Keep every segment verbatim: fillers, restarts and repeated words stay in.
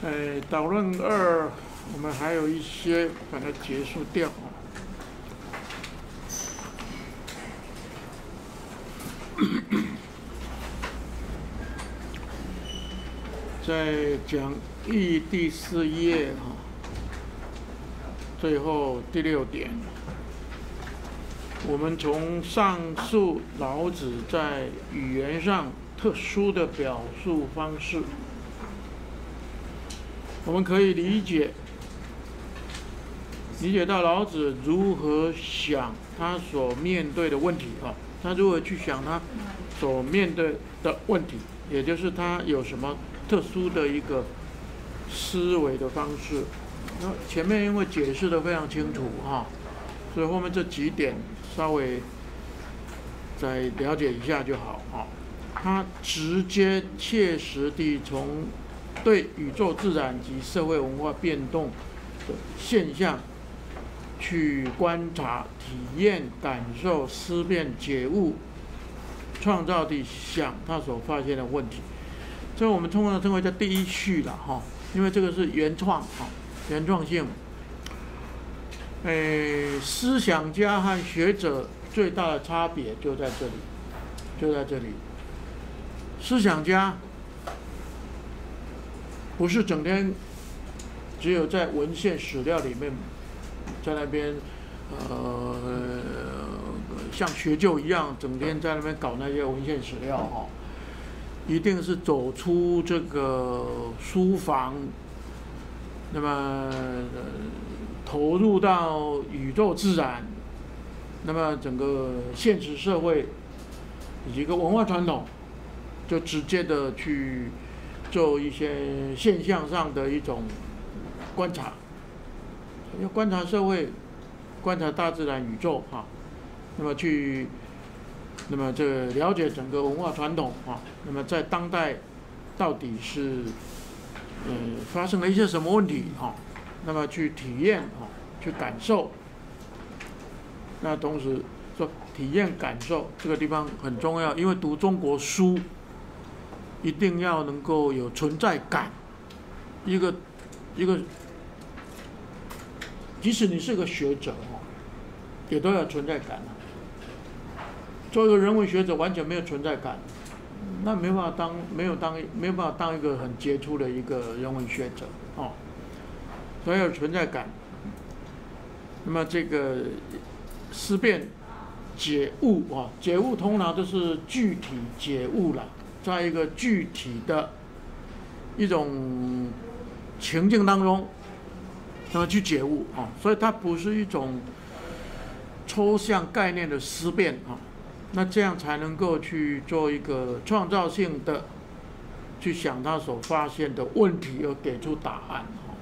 呃，导论二，我们还有一些把它结束掉。在讲义第四页哈，最后第六点，我们从上述老子在语言上特殊的表述方式，我们可以理解理解到老子如何想他所面对的问题啊，他如何去想他所面对的问题，也就是他有什么特殊的一个思维的方式。那前面因为解释得非常清楚哈，所以后面这几点稍微再了解一下就好啊。他直接切实地从对宇宙自然及社会文化变动的现象去观察、体验、感受、思辨、解悟，创造地想他所发现的问题。这我们通常称为叫第一序了哈，因为这个是原创哈，原创性。诶，思想家和学者最大的差别就在这里，就在这里。思想家不是整天只有在文献史料里面，在那边呃像学究一样，整天在那边搞那些文献史料哈。一定是走出这个书房，那么、呃、投入到宇宙自然，那么整个现实社会以及一个文化传统，就直接的去做一些现象上的一种观察，要观察社会，观察大自然宇宙哈，那么去。那么这个了解整个文化传统啊，那么在当代到底是呃发生了一些什么问题啊？那么去体验啊，去感受。那同时说体验感受这个地方很重要，因为读中国书一定要能够有存在感。一个一个，即使你是个学者哦，也都要存在感啊。做一个人文学者完全没有存在感，那没办法当没有当没有办法当一个很杰出的一个人文学者哦，所以有存在感。那么这个思辨解悟啊，解悟通常都是具体解悟了，在一个具体的一种情境当中，那么去解悟啊，所以它不是一种抽象概念的思辨啊。那这样才能够去做一个创造性的去想他所发现的问题，而给出答案。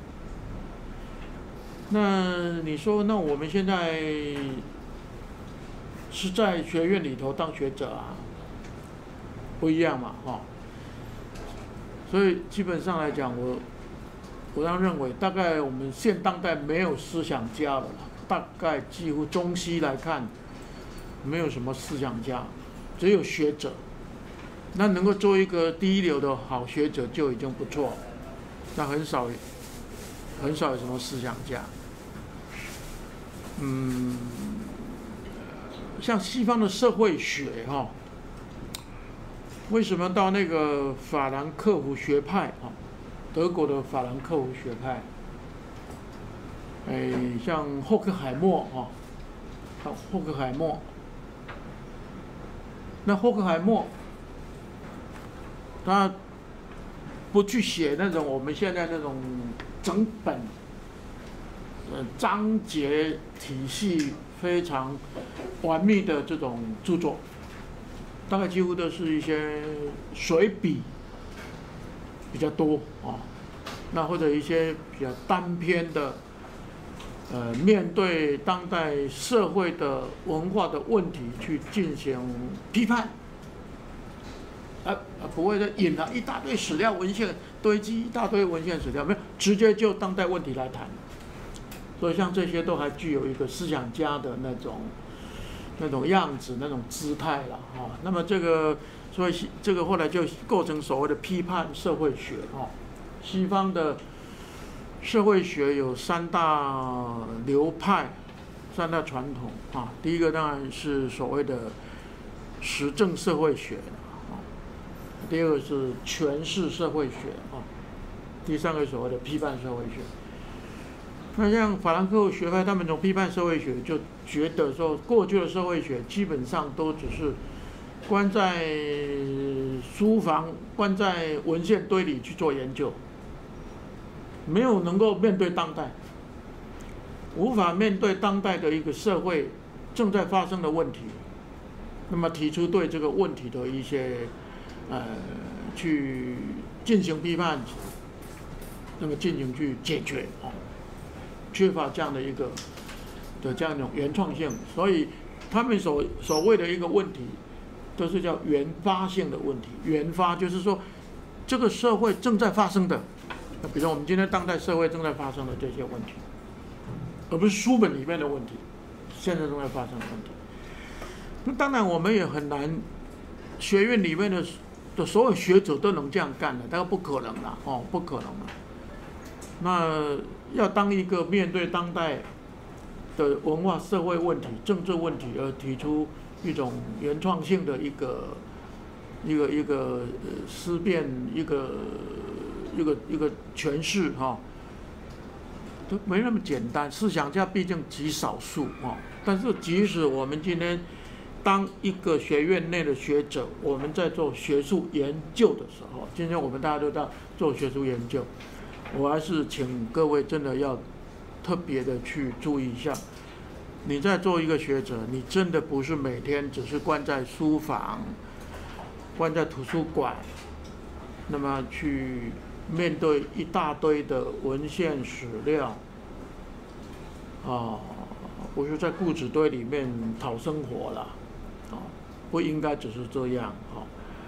那你说，那我们现在是在学院里头当学者啊，不一样嘛，哈。所以基本上来讲，我我这样认为，大概我们现当代没有思想家了啦，大概几乎中西来看。没有什么思想家，只有学者。那能够做一个第一流的好学者就已经不错，那很少很少有什么思想家。嗯，像西方的社会学哈，为什么到那个法兰克福学派哈，德国的法兰克福学派，哎，像霍克海默哈，霍克海默。那霍克海默，他不去写那种我们现在那种整本，呃章节体系非常完密的这种著作，大概几乎都是一些随笔比较多啊，那或者一些比较单篇的。呃，面对当代社会的文化的问题去进行批判，啊，不会的引了一大堆史料文献堆积一大堆文献史料，没有直接就当代问题来谈。所以像这些都还具有一个思想家的那种那种样子、那种姿态了哈、哦。那么这个，所以这个后来就构成所谓的批判社会学哈、哦。西方的社会学有三大流派、三大传统啊。第一个当然是所谓的实证社会学啊，第二个是诠释社会学啊，第三个所谓的批判社会学。那像法兰克福学派，他们从批判社会学就觉得说，过去的社会学基本上都只是关在书房、关在文献堆里去做研究，没有能够面对当代，无法面对当代的一个社会正在发生的问题，那么提出对这个问题的一些呃去进行批判，那么进行去解决哦。缺乏这样的一个的这样一种原创性，所以他们所所谓的一个问题，都是叫原发性的问题。原发就是说，这个社会正在发生的，比如说我们今天当代社会正在发生的这些问题，而不是书本里面的问题，现在正在发生的问题。那当然我们也很难，学院里面的的所有学者都能这样干的，那个不可能啦，哦，不可能啦。那要当一个面对当代的文化社会问题、政治问题而提出一种原创性的一个一个一个思辨、一个一个一个诠释哈，都没那么简单。思想家毕竟极少数哈，但是即使我们今天当一个学院内的学者，我们在做学术研究的时候，今天我们大家都在做学术研究。我还是请各位真的要特别的去注意一下，你在做一个学者，你真的不是每天只是关在书房、关在图书馆，那么去面对一大堆的文献史料，啊，不是在故纸堆里面讨生活了，啊，不应该只是这样啊。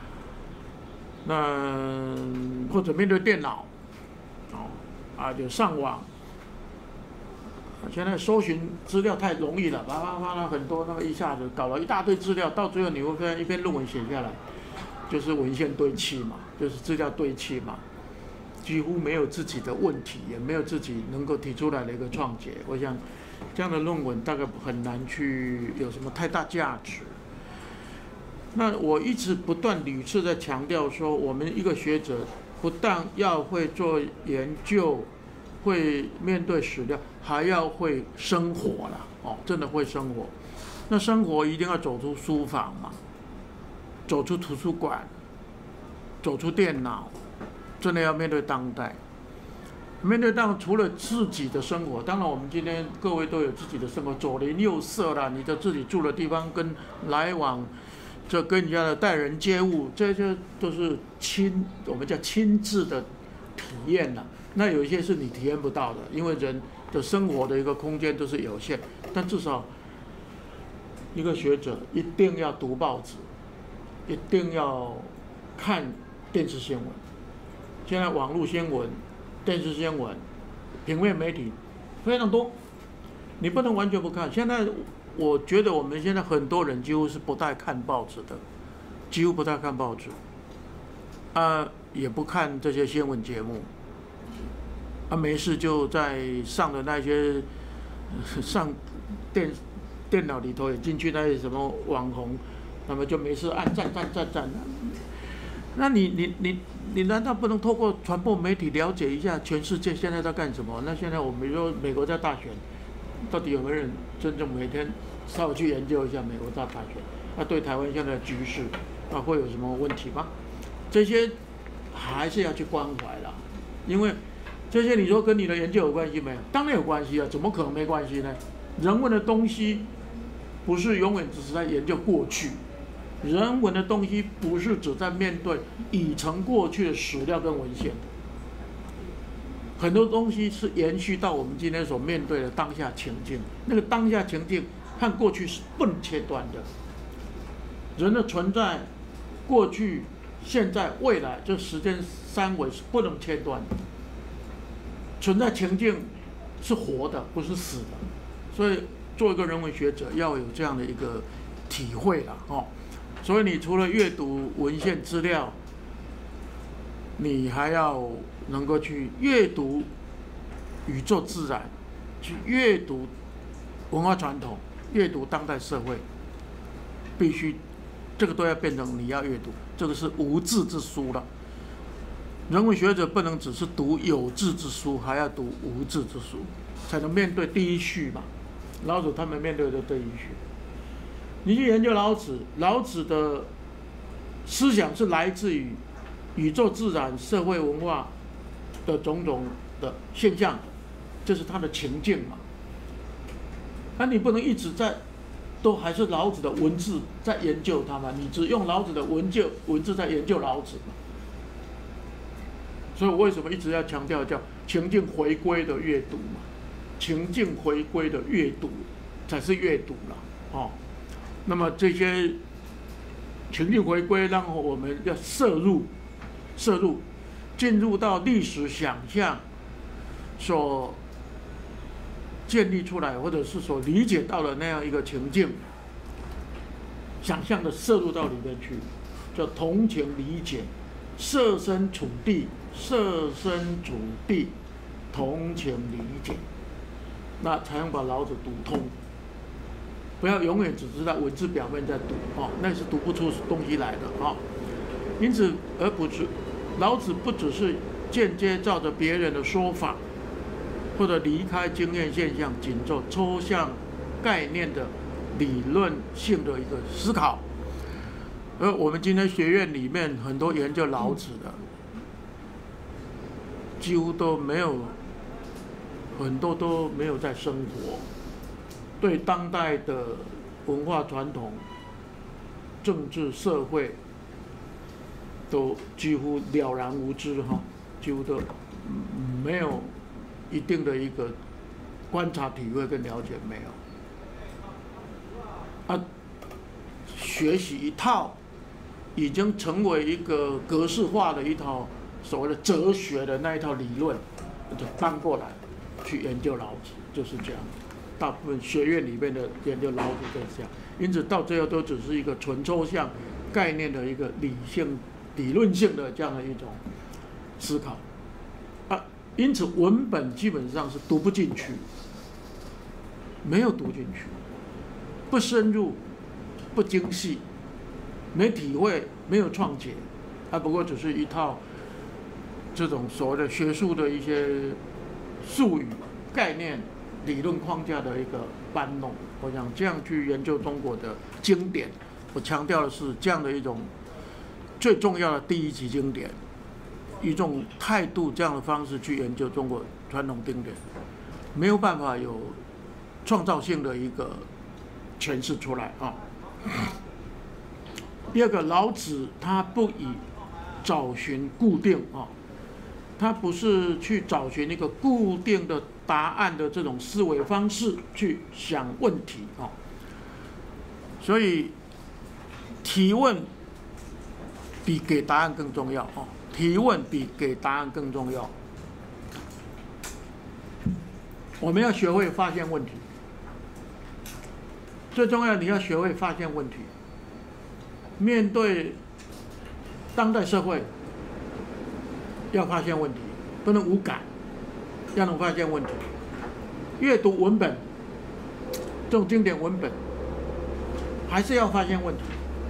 那或者面对电脑。哦，啊，就上网，现在搜寻资料太容易了，啪啪啪了很多，那么一下子搞了一大堆资料，到最后你会发现一篇论文写下来，就是文献堆砌嘛，就是资料堆砌嘛，几乎没有自己的问题，也没有自己能够提出来的一个创解。我想，这样的论文大概很难去有什么太大价值。那我一直不断屡次在强调说，我们一个学者。不但要会做研究，会面对史料，还要会生活啦，哦，真的会生活。那生活一定要走出书房嘛，走出图书馆，走出电脑，真的要面对当代。面对当除了自己的生活，当然我们今天各位都有自己的生活，左邻右舍啦，你的自己住的地方跟来往。这跟人家的待人接物，这些都是亲，我们叫亲自的体验呐。那有一些是你体验不到的，因为人的生活的一个空间都是有限。但至少一个学者一定要读报纸，一定要看电视新闻。现在网络新闻、电视新闻、平面媒体非常多，你不能完全不看。现在。我觉得我们现在很多人几乎是不太看报纸的，几乎不太看报纸，啊，也不看这些新闻节目，啊，没事就在上的那些上电电脑里头也进去那些什么网红，那么就没事按赞赞赞赞。那你你你你难道不能透过传播媒体了解一下全世界现在在干什么？那现在我们说美国在大选。到底有没有人真正每天稍微去研究一下美国大大选？那对台湾现在的局势，那会有什么问题吗？这些还是要去关怀啦，因为这些你说跟你的研究有关系没有？当然有关系啊，怎么可能没关系呢？人文的东西不是永远只是在研究过去，人文的东西不是只在面对已成过去的史料跟文献。很多东西是延续到我们今天所面对的当下情境，那个当下情境和过去是不能切断的。人的存在，过去、现在、未来，这时间三维是不能切断的。存在情境是活的，不是死的。所以，做一个人文学者要有这样的一个体会了哦。所以，你除了阅读文献资料，你还要能够去阅读宇宙自然，去阅读文化传统，阅读当代社会，必须这个都要变成你要阅读，这个是无字之书了。人文学者不能只是读有字之书，还要读无字之书，才能面对第一序嘛。老子他们面对的第一序，你去研究老子，老子的思想是来自于宇宙自然、社会文化的种种的现象，这是他的情境嘛。那你不能一直在都还是老子的文字在研究它嘛？你只用老子的文字文字在研究老子嘛？所以我为什么一直要强调叫情境回归的阅读嘛？情境回归的阅读才是阅读了哦。那么这些情境回归，让我们要摄入、摄入，进入到历史想象所建立出来，或者是所理解到的那样一个情境，想象的摄入到里面去，叫同情理解，设身处地，设身处地，同情理解，那才能把老子读通。不要永远只是在文字表面在读哦，那是读不出东西来的哦。因此，而不是老子不只是间接照着别人的说法，或者离开经验现象，仅做抽象概念的理论性的一个思考。而我们今天学院里面很多研究老子的，几乎都没有，很多都没有在生活。对当代的文化传统、政治社会都几乎了然无知哈，几乎都没有一定的一个观察、体会跟了解没有。啊，学习一套已经成为一个格式化的一套所谓的哲学的那一套理论，就搬过来去研究老子，就是这样。大部分学院里面的研究老子都是这样，因此到最后都只是一个纯抽象概念的一个理性、理论性的这样的一种思考啊。因此文本基本上是读不进去，没有读进去，不深入、不精细，没体会、没有创解，啊，不过只是一套这种所谓的学术的一些术语、概念。理论框架的一个搬弄，我想这样去研究中国的经典，我强调的是这样的一种最重要的第一级经典，一种态度这样的方式去研究中国传统经典，没有办法有创造性的一个诠释出来啊。第二个，老子他不以找寻固定啊，他不是去找寻一个固定的答案的这种思维方式去想问题啊，所以提问比给答案更重要啊，提问比给答案更重要。我们要学会发现问题，最重要你要学会发现问题。面对当代社会，要发现问题，不能无感。要能发现问题，阅读文本，这种经典文本，还是要发现问题。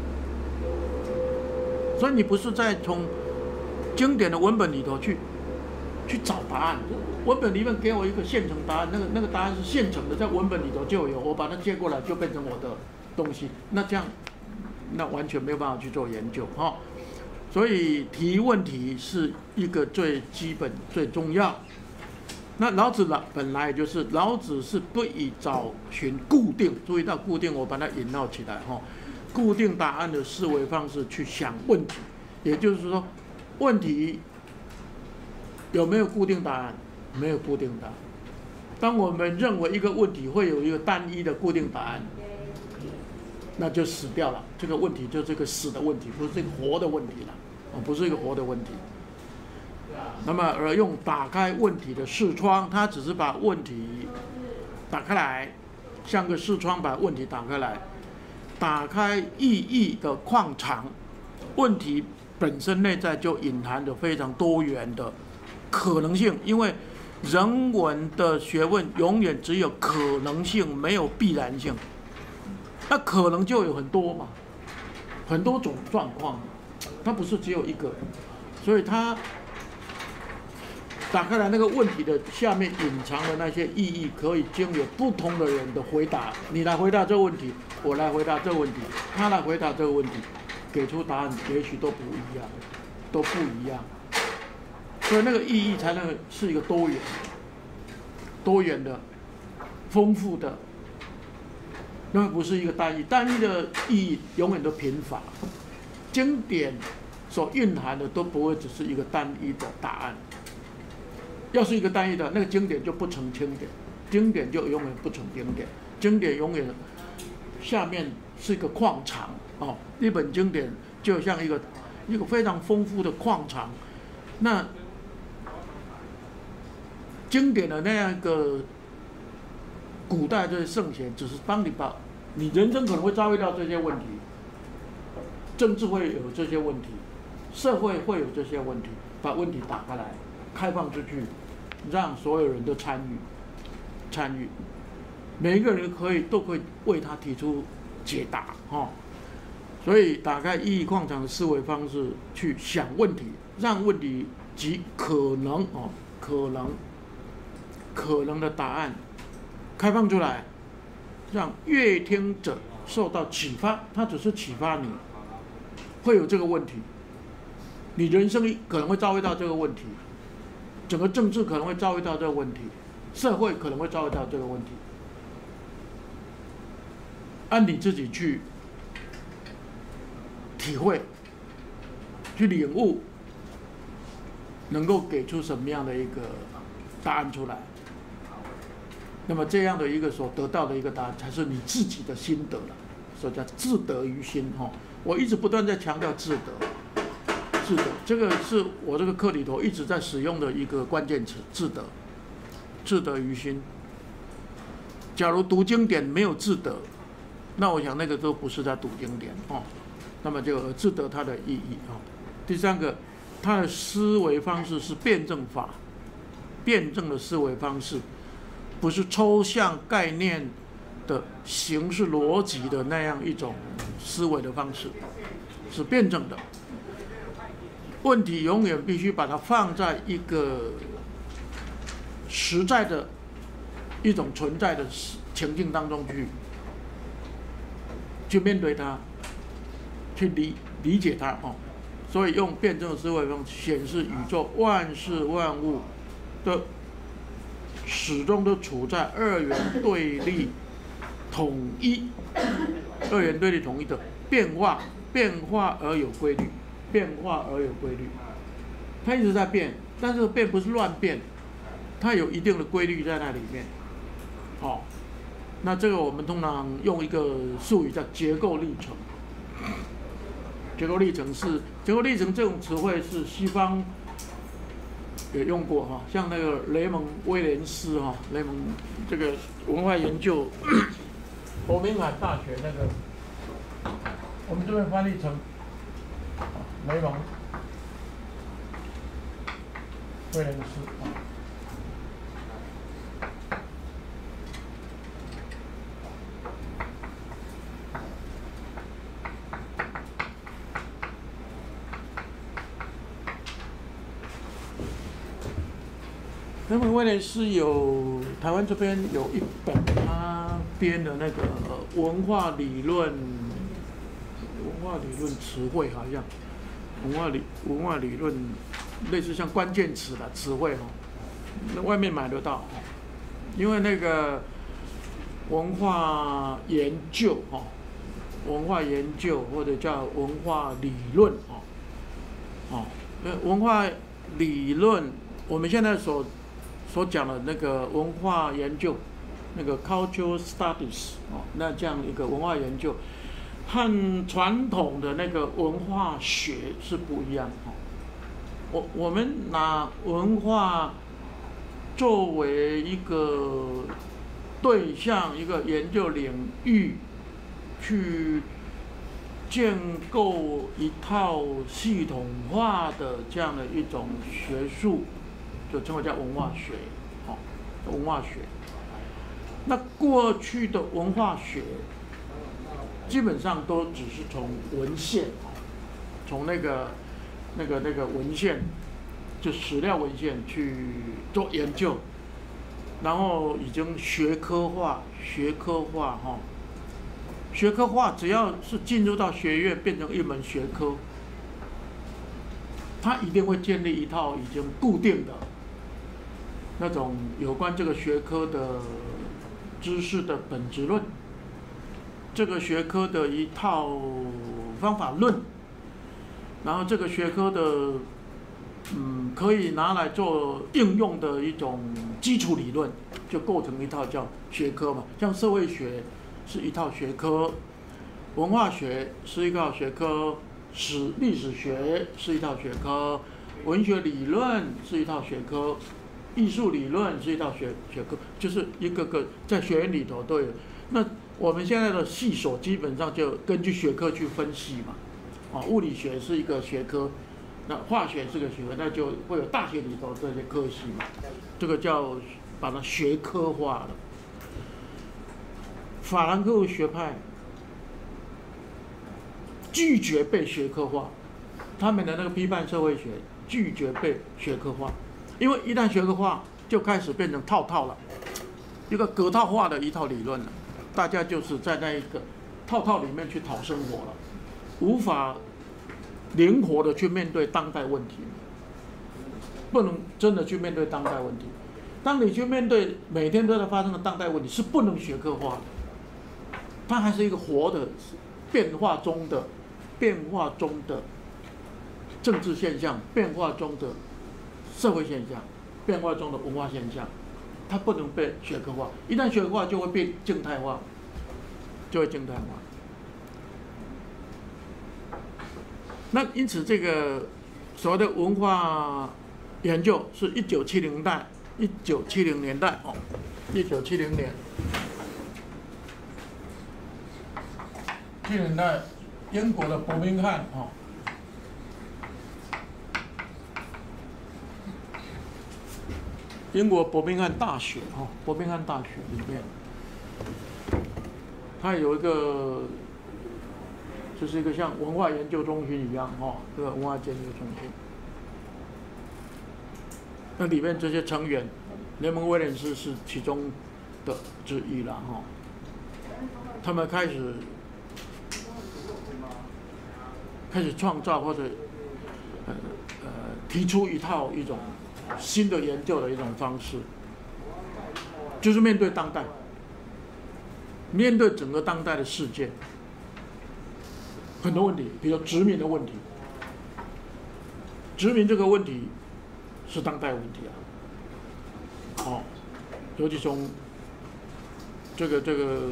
所以你不是在从经典的文本里头去去找答案，文本里面给我一个现成答案，那个那个答案是现成的，在文本里头就有，我把它接过来就变成我的东西，那这样那完全没有办法去做研究哈。所以提问题是一个最基本、最重要。那老子呢，本来就是老子是不以找寻固定，注意到固定，我把它引导起来哈，固定答案的思维方式去想问题，也就是说，问题有没有固定答案？没有固定答案。当我们认为一个问题会有一个单一的固定答案，那就死掉了。这个问题就是一个死的问题，不是一个活的问题了，哦，不是一个活的问题。那么，而用打开问题的视窗，它只是把问题打开来，像个视窗把问题打开来，打开意义的矿场。问题本身内在就隐含着非常多元的可能性，因为人文的学问永远只有可能性，没有必然性。那可能就有很多嘛，很多种状况，它不是只有一个，所以它打开来那个问题的下面隐藏的那些意义，可以经由不同的人的回答，你来回答这个问题，我来回答这个问题，他来回答这个问题，给出答案也许都不一样，都不一样。所以那个意义才能是一个多元的、多元的、丰富的。那不是一个单一，单一的意义永远都贫乏。经典所蕴含的都不会只是一个单一的答案。要是一个单一的，那个经典就不成经典，经典就永远不成经典，经典永远下面是一个矿场哦。一本经典就像一个一个非常丰富的矿场，那经典的那样一个。古代这些圣贤只是帮你把，你人生可能会遭遇到这些问题，政治会有这些问题，社会会有这些问题，把问题打开来，开放出去，让所有人都参与，参与，每一个人可以都可以为他提出解答哈、哦。所以打开意义矿场的思维方式去想问题，让问题及可能哦，可能，可能的答案。开放出来，让阅听者受到启发。他只是启发你，会有这个问题，你人生可能会遭遇到这个问题，整个政治可能会遭遇到这个问题，社会可能会遭遇到这个问题。按你自己去体会、去领悟，能够给出什么样的一个答案出来。那么这样的一个所得到的一个答案，才是你自己的心得了，所以叫自得于心哈。我一直不断在强调自得，自得，这个是我这个课里头一直在使用的一个关键词，自得，自得于心。假如读经典没有自得，那我想那个都不是在读经典哦。那么就自得它的意义啊。第三个，它的思维方式是辩证法，辩证的思维方式。不是抽象概念的形式逻辑的那样一种思维的方式，是辩证的。问题永远必须把它放在一个实在的一种存在的情境当中去，去面对它，去理理解它哦。所以用辩证的思维方式显示宇宙万事万物的。始终都处在二元对立、统一、二元对立统一的变化，变化而有规律，变化而有规律。它一直在变，但是变不是乱变，它有一定的规律在那里面。好、哦，那这个我们通常用一个术语叫结构历程。结构历程是结构历程这种词汇是西方。也用过哈，像那个雷蒙威廉斯哈，雷蒙这个文化研究，伯明翰大学那个，我们这边翻译成雷蒙威廉斯啊。雷蒙威廉斯有台湾这边有一本他编的那个文化理论，文化理论词汇好像，文化理文化理论类似像关键词的词汇哈，那外面买得到，因为那个文化研究哈，文化研究或者叫文化理论哈，哦，文化理论我们现在所所讲的那个文化研究，那个 cultural studies 哦，那这样一个文化研究，和传统的那个文化学是不一样哦。我我们拿文化作为一个对象，一个研究领域，去建构一套系统化的这样的一种学术。就称为叫文化学， 哦，文化学。那过去的文化学基本上都只是从文献，从那个那个那个文献，就史料文献去做研究，然后已经学科化，学科化哈，学科化只要是进入到学院变成一门学科，它一定会建立一套已经固定的那种有关这个学科的知识的本质论，这个学科的一套方法论，然后这个学科的嗯可以拿来做应用的一种基础理论，就构成一套叫学科嘛。像社会学是一套学科，文化学是一套学科，史历史学是一套学科，文学理论是一套学科，艺术理论是一套学学科，就是一个个在学院里头都有。那我们现在的系所基本上就根据学科去分析嘛，啊，物理学是一个学科，那化学是个学科，那就会有大学里头这些科系嘛，这个叫把它学科化了。法兰克福学派拒绝被学科化，他们的那个批判社会学拒绝被学科化。因为一旦学科化，就开始变成套套了，一个格套化的一套理论了。大家就是在那一个套套里面去讨生活了，无法灵活的去面对当代问题，不能真的去面对当代问题。当你去面对每天都在发生的当代问题，是不能学科化的，它还是一个活的变化中的变化中的政治现象，变化中的社会现象，变化中的文化现象，它不能被学科化。一旦学科化，就会变静态化，就会静态化。那因此，这个所谓的文化研究是一九七零年代，一九七零年代哦，一九七零年，七零年代，英国的伯明翰哦。英国伯明翰大学哈，伯明翰大学里面，它有一个，就是一个像文化研究中心一样哈，这个文化研究中心。那里面这些成员，雷蒙威廉斯是其中的之一了哈。他们开始开始创造或者呃呃提出一套一种新的研究的一种方式，就是面对当代，面对整个当代的世界，很多问题，比如殖民的问题，殖民这个问题是当代问题啊，哦，尤其从这个这个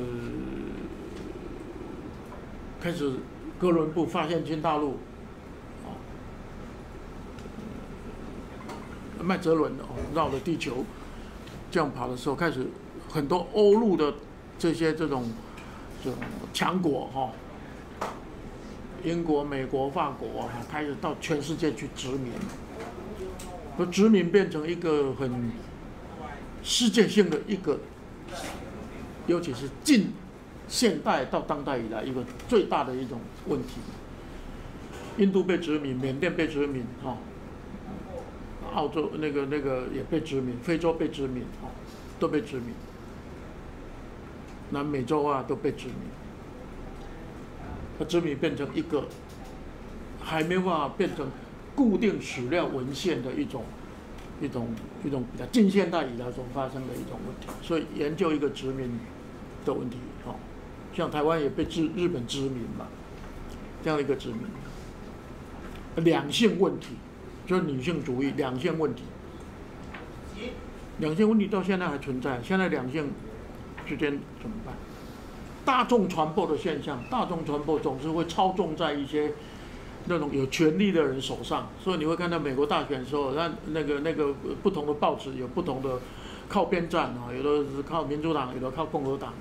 开始，哥伦布发现新大陆。麦哲伦哦绕着地球这样跑的时候，开始很多欧陆的这些这种这种强国哈、哦，英国、美国、法国哈、开始到全世界去殖民，而殖民变成一个很世界性的一个，尤其是近现代到当代以来一个最大的一种问题。印度被殖民，缅甸被殖民哈。哦，澳洲那个那个也被殖民，非洲被殖民，哦，都被殖民，南美洲啊都被殖民，它殖民变成一个还没办法变成固定史料文献的一种一种一种比较近现代以来所发生的一种问题，所以研究一个殖民的问题，哦，像台湾也被日日本殖民嘛，这样一个殖民，两性问题。就是女性主义、两性问题，两性问题到现在还存在。现在两性之间怎么办？大众传播的现象，大众传播总是会操纵在一些那种有权力的人手上，所以你会看到美国大选的时候，那那个那个不同的报纸有不同的靠边站啊，有的是靠民主党，有的靠共和党。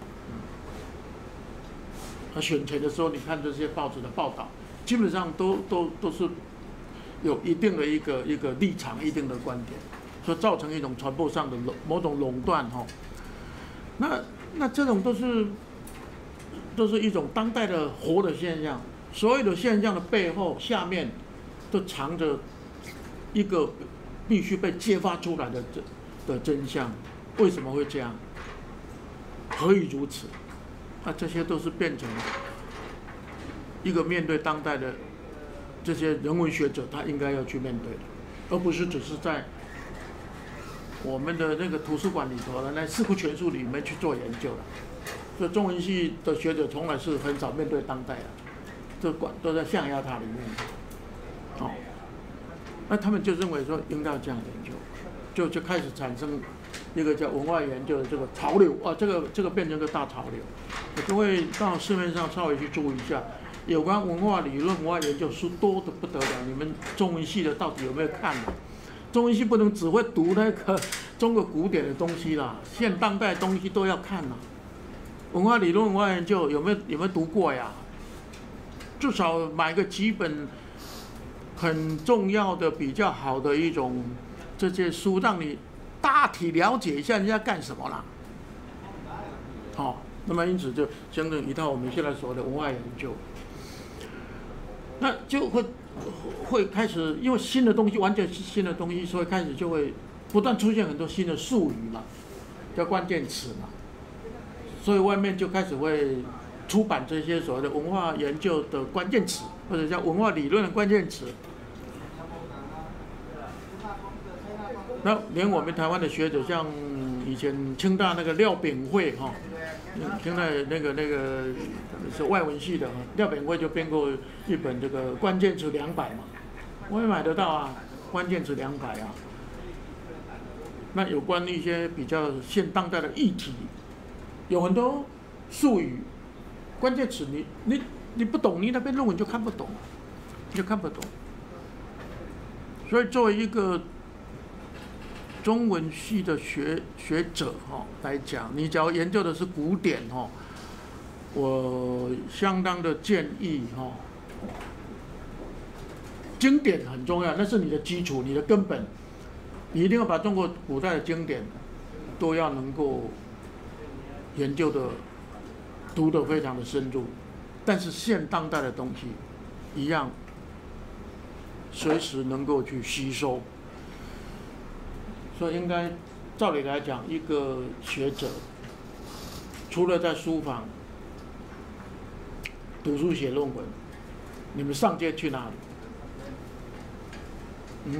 他选前的时候，你看这些报纸的报道，基本上都都都是有一定的一个一个立场，一定的观点。 所以造成一种传播上的某种垄断哈。那那这种都是都是一种当代的活的现象，所有的现象的背后下面都藏着一个必须被揭发出来的的真相。为什么会这样？何以如此？那这些都是变成一个面对当代的这些人文学者他应该要去面对的，而不是只是在我们的那个图书馆里头的那四库全书里面去做研究了。所以中文系的学者从来是很少面对当代的，这管都在象牙塔里面。哦，那他们就认为说应该要这样研究，就就开始产生一个叫文化研究的这个潮流啊，这个这个变成一个大潮流。我就会到市面上稍微去注意一下，有关文化理论、文化研究书多得不得了。你们中文系的到底有没有看呢？中文系不能只会读那个中国古典的东西啦，现当代的东西都要看啦。文化理论、文化研究有没有有没有读过呀？至少买个几本很重要的、比较好的一种这些书，让你大体了解一下人家干什么啦。好、哦，那么因此就形成一套我们现在所谓的文化研究，那就会会开始，因为新的东西完全是新的东西，所以开始就会不断出现很多新的术语嘛，叫关键词嘛，所以外面就开始会出版这些所谓的文化研究的关键词，或者叫文化理论的关键词。那连我们台湾的学者，像以前清大那个廖炳惠哈，清大那个那个是外文系的廖炳惠就编过一本这个关键词两百嘛，我也买得到啊，关键词两百啊。那有关一些比较现当代的议题，有很多术语、关键词你，你你你不懂，你那篇论文就看不懂，你就看不懂。所以作为一个中文系的学学者哈来讲，你只要研究的是古典哈，我相当的建议哈，经典很重要，那是你的基础，你的根本，你一定要把中国古代的经典都要能够研究的读得非常的深入，但是现当代的东西一样，随时能够去吸收。所以应该照理来讲，一个学者除了在书房读书写论文，你们上街去哪里？嗯，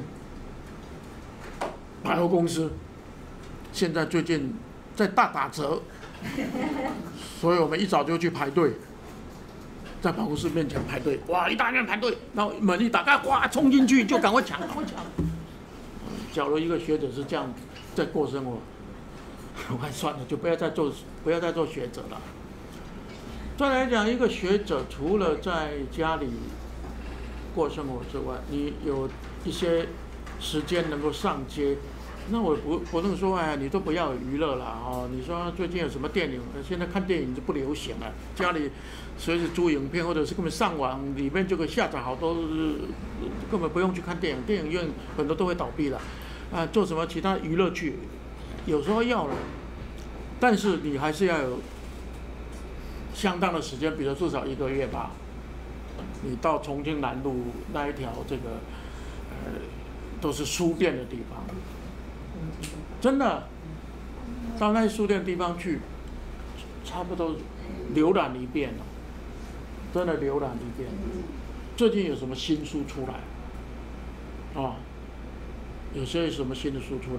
百货公司现在最近在大打折，所以我们一早就去排队，在百货公司面前排队，哇，一大堆人排队，然后门一打开，哇，冲进去就赶快抢，赶快抢。假如一个学者是这样在过生活，我还算了，就不要再做，不要再做学者了。再来讲，一个学者除了在家里过生活之外，你有一些时间能够上街，那我不不能说哎，你都不要娱乐了哦。你说最近有什么电影？现在看电影就不流行了，家里随时租影片，或者是根本上网里面就可以下载好多，根本不用去看电影，电影院很多都会倒闭了。啊，做什么其他娱乐剧，有时候要了，但是你还是要有相当的时间，比如至少一个月吧。你到重庆南路那一条这个，呃，都是书店的地方，真的，到那些书店的地方去，差不多浏览一遍了，真的浏览一遍。最近有什么新书出来？啊？有些什么新的书出来，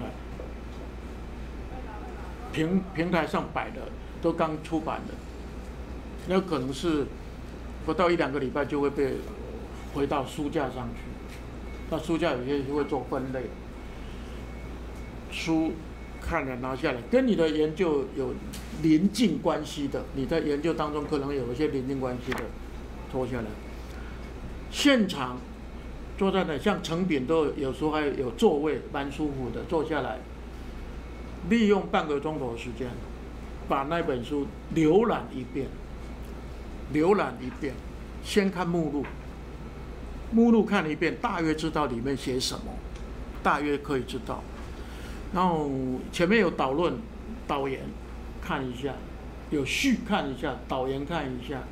平平台上摆的都刚出版的，那可能是不到一两个礼拜就会被回到书架上去。那书架有些就会做分类，书看了拿下来，跟你的研究有邻近关系的，你在研究当中可能有一些邻近关系的，拖下来，现场。坐在那，像成品都有时候还有座位，蛮舒服的，坐下来，利用半个钟头的时间，把那本书浏览一遍，浏览一遍，先看目录，目录看一遍，大约知道里面写什么，大约可以知道， 然后前面有导论、导言看一下，有序看一下，导言看一下，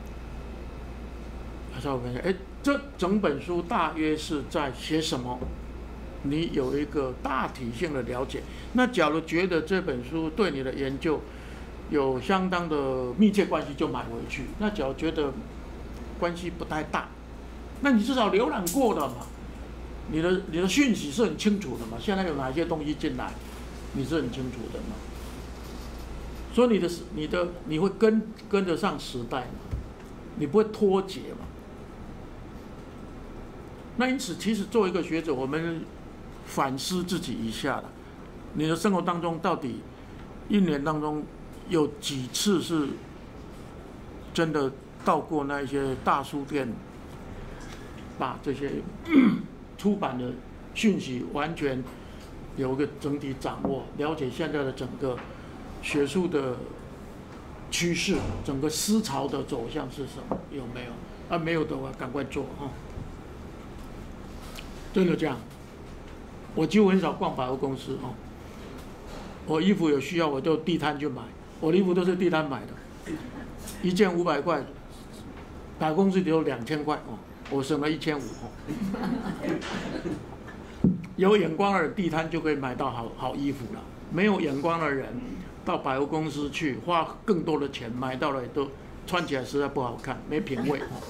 稍微看一下，哎，这整本书大约是在写什么？你有一个大体性的了解。那假如觉得这本书对你的研究有相当的密切关系，就买回去。那假如觉得关系不太大，那你至少浏览过了嘛，你的你的讯息是很清楚的嘛，现在有哪些东西进来，你是很清楚的嘛。所以你的你的你会跟跟得上时代嘛，你不会脱节嘛。那因此，其实作为一个学者，我们反思自己一下了，你的生活当中到底一年当中有几次是真的到过那一些大书店，把这些出版的讯息完全有一个整体掌握，了解现在的整个学术的趋势，整个思潮的走向是什么？有没有？啊，没有的话，赶快做哈。真的这样，我几乎很少逛百货公司哦。我衣服有需要，我就地摊去买。我的衣服都是地摊买的，一件五百块，百货公司只有两千块哦，我省了一千五哦。有眼光的人，地摊就可以买到好好衣服了。没有眼光的人，到百货公司去花更多的钱买到了，都穿起来实在不好看，没品味哦。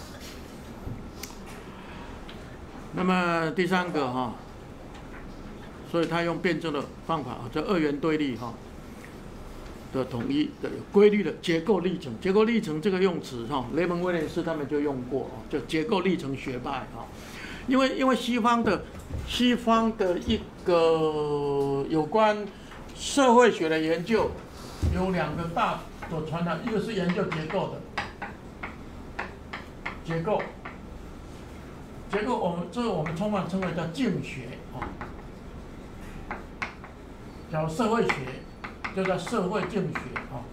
那么第三个哈，所以他用辩证的方法，这二元对立哈的统一的规律的结构历程，结构历程这个用词哈，雷蒙威廉斯他们就用过，就结构历程学派哈，因为因为西方的西方的一个有关社会学的研究有两个大所传达，一个是研究结构的结构。结构我们这个我们通常称为叫境学啊，叫社会学，就叫社会境学啊。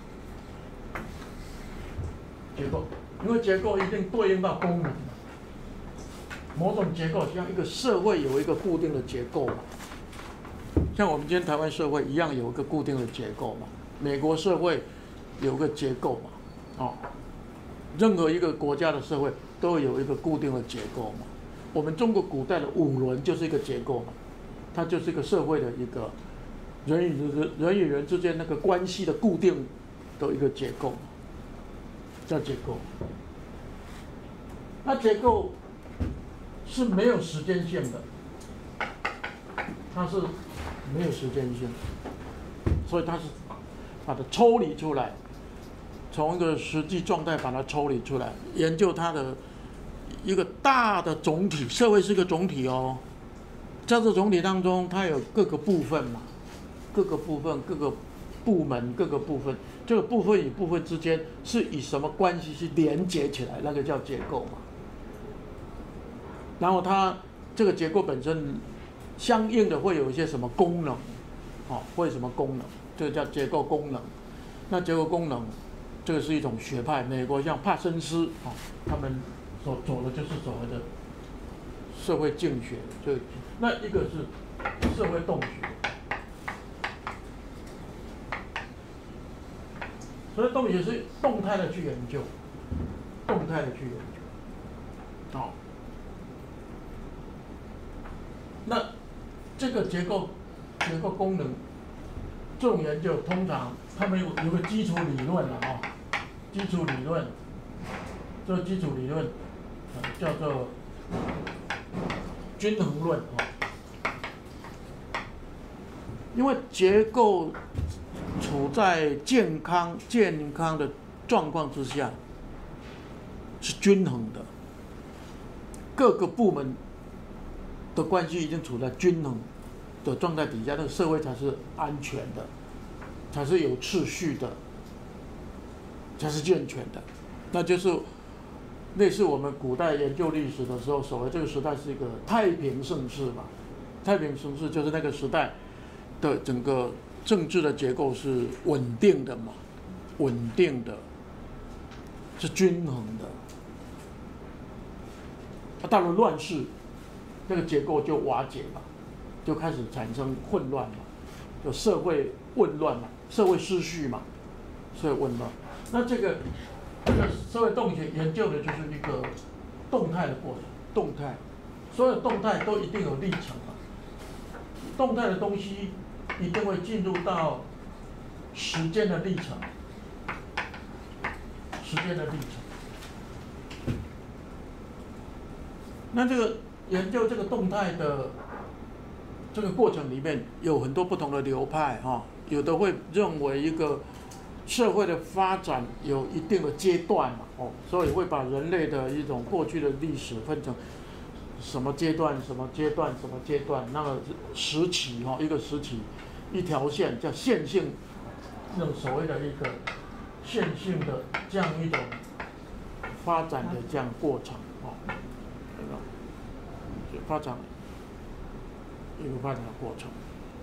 结构，因为结构一定对应到功能嘛，某种结构像一个社会有一个固定的结构嘛，像我们今天台湾社会一样有一个固定的结构嘛，美国社会有个结构嘛，哦，任何一个国家的社会都有一个固定的结构嘛。我们中国古代的五伦就是一个结构嘛，它就是一个社会的一个人与人人与人之间那个关系的固定的一个结构，叫结构。那结构是没有时间性的，它是没有时间性，所以它是把它抽离出来，从一个实际状态把它抽离出来，研究它的一个大的总体。社会是一个总体哦，在这总体当中，它有各个部分嘛，各个部分、各个部门、各个部分，这个部分与部分之间是以什么关系去连接起来，那个叫结构嘛。然后它这个结构本身相应的会有一些什么功能，哦，会有什么功能，这个叫结构功能。那结构功能，这个是一种学派，美国像帕森斯啊，他们所走的就是所谓的社会境学，就那一个是社会动学。所以动学是动态的去研究，动态的去研究，好、哦。那这个结构、结构功能这种研究，通常他们有有个基础理论了啊、哦，基础理论，这个基础理论、呃、叫做均衡论啊、哦，因为结构处在健康健康的状况之下是均衡的，各个部门的关系已经处在均衡的状态底下，那个社会才是安全的，才是有秩序的，才是健全的。那就是类似我们古代研究历史的时候，所谓这个时代是一个太平盛世嘛。太平盛世就是那个时代的整个政治的结构是稳定的嘛，稳定的，是均衡的。啊，到了乱世，那个结构就瓦解嘛，就开始产生混乱嘛。 有社会混乱嘛，社会失序嘛，社会混乱。那这个这个社会动力学研究的就是一个动态的过程，动态，所有动态都一定有历程嘛，动态的东西一定会进入到时间的历程，时间的历程。那这个研究这个动态的这个过程里面有很多不同的流派哈，有的会认为一个社会的发展有一定的阶段嘛，哦，所以会把人类的一种过去的历史分成什么阶段、什么阶段、什么阶段，那个时期哈，一个时期，一条线叫线性，那种所谓的一个线性的这样一种发展的这样过程哦，对吧？发展一个发展的过程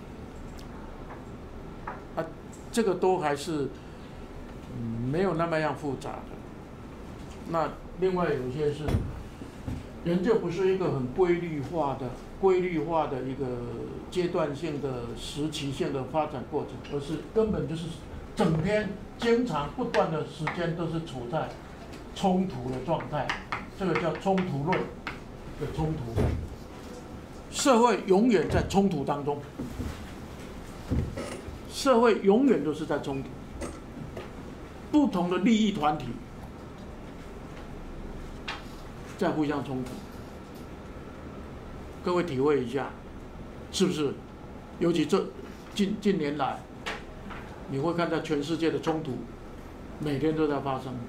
啊，这个都还是。嗯，没有那么样复杂的。那另外有些是研究不是一个很规律化的、规律化的一个阶段性的、时期性的发展过程，而是根本就是整天、经常、不断的时间都是处在冲突的状态，这个叫冲突论的冲突。社会永远在冲突当中，社会永远都是在冲突。不同的利益团体在互相冲突，各位体会一下，是不是？尤其这近近年来，你会看到全世界的冲突，每天都在发生。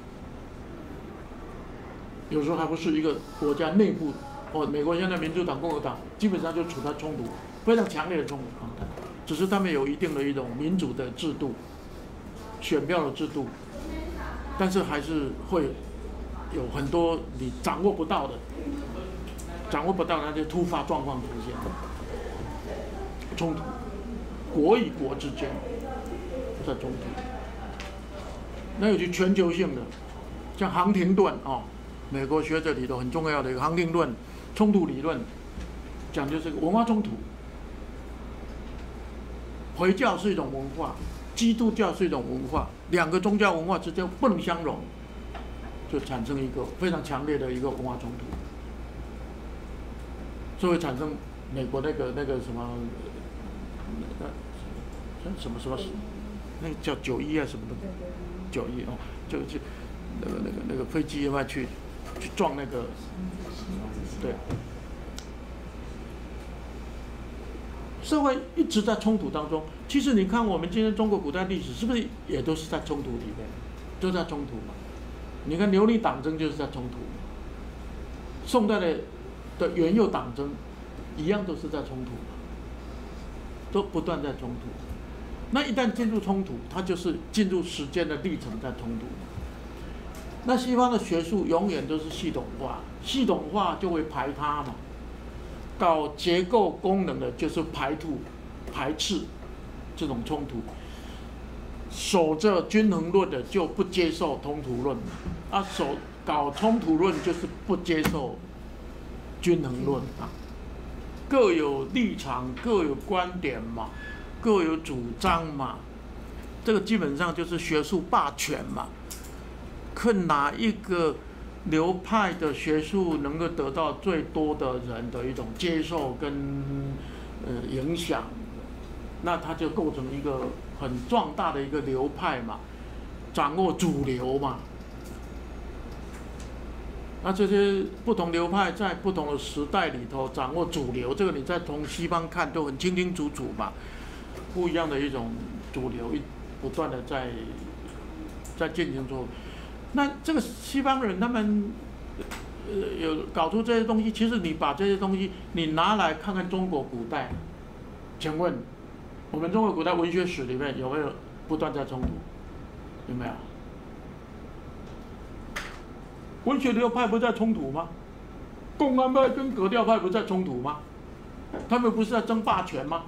有时候还不是一个国家内部，哦，美国现在民主党、共和党基本上就处在冲突，非常强烈的冲突状态，只是他们有一定的一种民主的制度、选票的制度。但是还是会有很多你掌握不到的，掌握不到那些突发状况出现，冲突，国与国之间在冲突。那有些全球性的，像杭廷顿哦，美国学者里头很重要的一个杭廷顿冲突理论，讲就是文化冲突。回教是一种文化。基督教是一种文化，两个宗教文化之间不能相容，就产生一个非常强烈的一个文化冲突，所以会产生美国那个那个什么，那什么什么，那个叫九一啊什么的，九一哦，就就那个那个那个飞机要不要去去撞那个，对。社会一直在冲突当中。其实你看，我们今天中国古代历史是不是也都是在冲突里面，都在冲突嘛？你看流离党争就是在冲突，宋代的的元佑党争一样都是在冲突，都不断在冲突。那一旦进入冲突，它就是进入时间的历程在冲突。那西方的学术永远都是系统化，系统化就会排他嘛。搞结构功能的就是排除、排斥这种冲突，守着均衡论的就不接受冲突论，啊，守搞冲突论就是不接受均衡论啊，各有立场，各有观点嘛，各有主张嘛，这个基本上就是学术霸权嘛，看哪一个流派的学术能够得到最多的人的一种接受跟呃影响，那它就构成一个很壮大的一个流派嘛，掌握主流嘛。那这些不同流派在不同的时代里头掌握主流，这个你再从西方看都很清清楚楚嘛，不一样的一种主流，一不断的在在进行中。那这个西方人他们呃有搞出这些东西，其实你把这些东西你拿来看看中国古代，请问我们中国古代文学史里面有没有不断在冲突？有没有？文学流派不在冲突吗？公安派跟格调派不在冲突吗？他们不是在争霸权吗？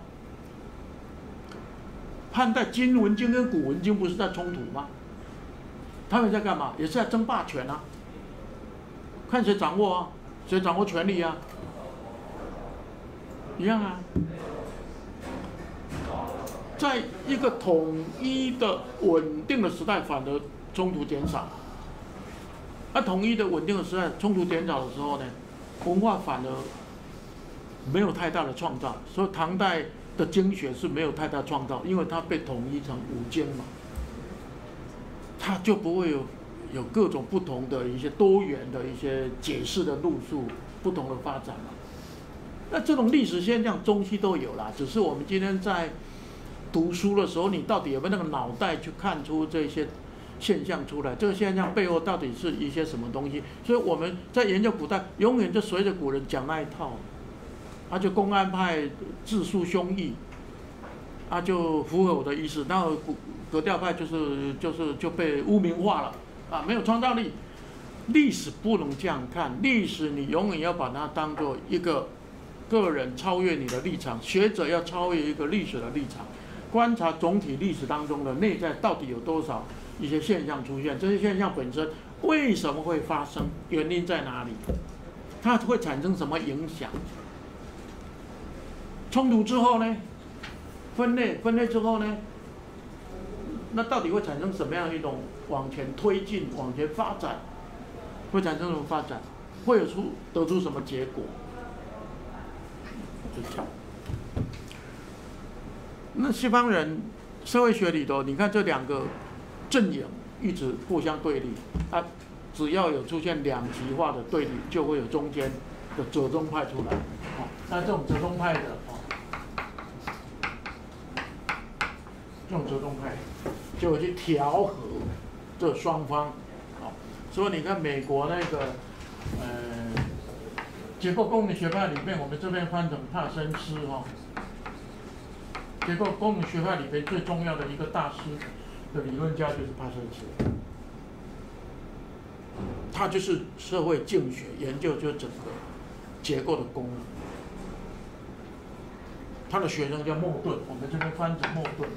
汉代今文经跟古文经不是在冲突吗？他们在干嘛？也是在争霸权啊！看谁掌握啊，谁掌握权力啊，一样啊。 在一个统一的稳定的时代，反而冲突减少。那统一的稳定的时代，冲突减少的时候呢，文化反而没有太大的创造。所以唐代的经学是没有太大创造，因为它被统一成五经嘛，它就不会有有各种不同的一些多元的一些解释的路数，不同的发展嘛。那这种历史现象中西都有啦，只是我们今天在读书的时候，你到底有没有那个脑袋去看出这些现象出来？这个现象背后到底是一些什么东西？所以我们在研究古代，永远就随着古人讲那一套，啊，就公安派自述胸臆，啊，就符合我的意思。然后格调派就是就是就被污名化了，啊，没有创造力。历史不能这样看，历史你永远要把它当做一个个人超越你的立场，学者要超越一个历史的立场，观察总体历史当中的内在到底有多少一些现象出现，这些现象本身为什么会发生，原因在哪里，它会产生什么影响？冲突之后呢？分裂，分裂之后呢？那到底会产生什么样一种往前推进、往前发展？会产生什么发展？会有出得出什么结果？就这样。那西方人社会学里头，你看这两个阵营一直互相对立，啊，只要有出现两极化的对立，就会有中间的折中派出来。哦，那这种折中派的，哦，这种折中派就会去调和这双方。所以你看美国那个呃结构公民学派里面，我们这边翻成帕森斯哈，结构公民学派里面最重要的一个大师的理论家就是帕森斯，他就是社会经学研究就整个结构的功能。他的学生叫莫顿，我们这边翻成莫顿，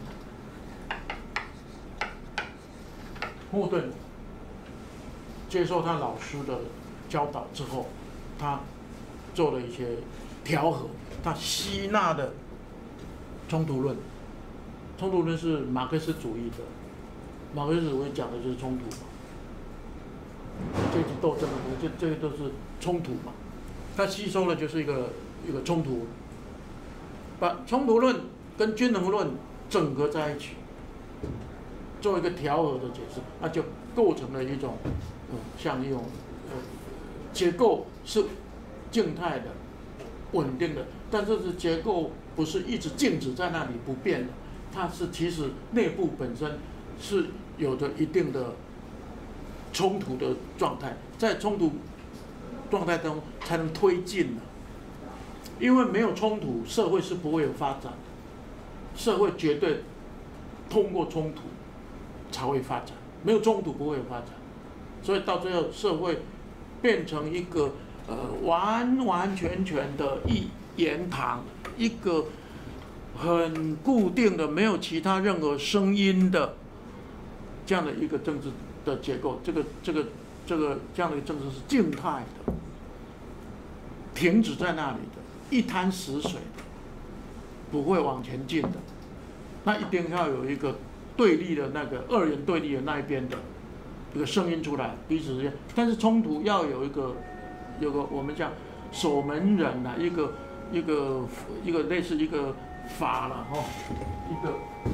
莫顿。接受他老师的教导之后，他做了一些调和，他吸纳的冲突论。冲突论是马克思主义的，马克思主义讲的就是冲突嘛，阶级斗争的东西，这这些都是冲突嘛。他吸收的就是一个一个冲突，把冲突论跟均衡论整合在一起，做一个调和的解释，那就构成了一种。嗯，像一种呃结构是静态的、稳定的，但是是结构不是一直静止在那里不变的，它是其实内部本身是有着一定的冲突的状态，在冲突状态中才能推进的。因为没有冲突，社会是不会有发展的，社会绝对通过冲突才会发展，没有冲突不会有发展。所以到最后，社会变成一个呃完完全全的一言堂，一个很固定的、没有其他任何声音的这样的一个政治的结构。这个、这个、这个这样的一个政治是静态的，停止在那里的，一滩死水的，不会往前进的。那一定要有一个对立的那个二元对立的那一边的。一个声音出来，彼此之间，但是冲突要有一个，有个我们讲守门人呐、啊，一个一个一个类似一个法了哈，一个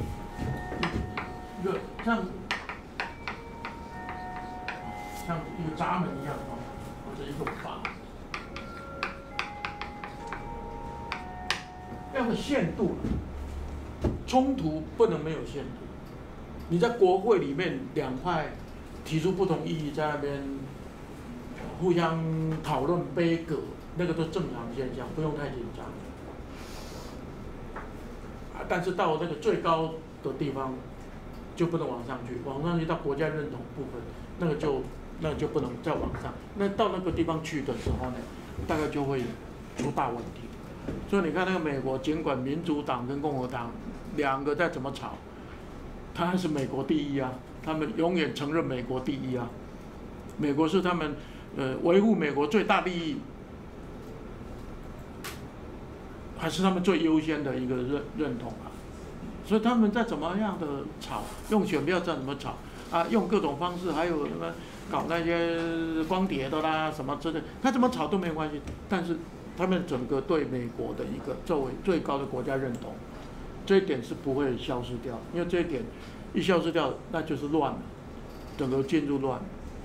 一个像像一个闸门一样哈，或者一个法，要有限度，冲突不能没有限度。你在国会里面两派。提出不同意义，在那边互相讨论杯葛，那个都正常现象，不用太紧张。啊，但是到那个最高的地方，就不能往上去，往上去到国家认同部分，那个就那个就不能再往上。那到那个地方去的时候呢，大概就会出大问题。所以你看那个美国，尽管民主党跟共和党两个再怎么吵，它还是美国第一啊。他们永远承认美国第一啊，美国是他们呃维护美国最大利益，还是他们最优先的一个认认同啊。 所以他们在怎么样的炒，用选票在怎么炒啊，用各种方式，还有什么搞那些光碟的啦什么之类，他怎么炒都没有关系。但是他们整个对美国的一个作为最高的国家认同，这一点是不会消失掉，因为这一点一消失掉，那就是乱了，整个进入乱。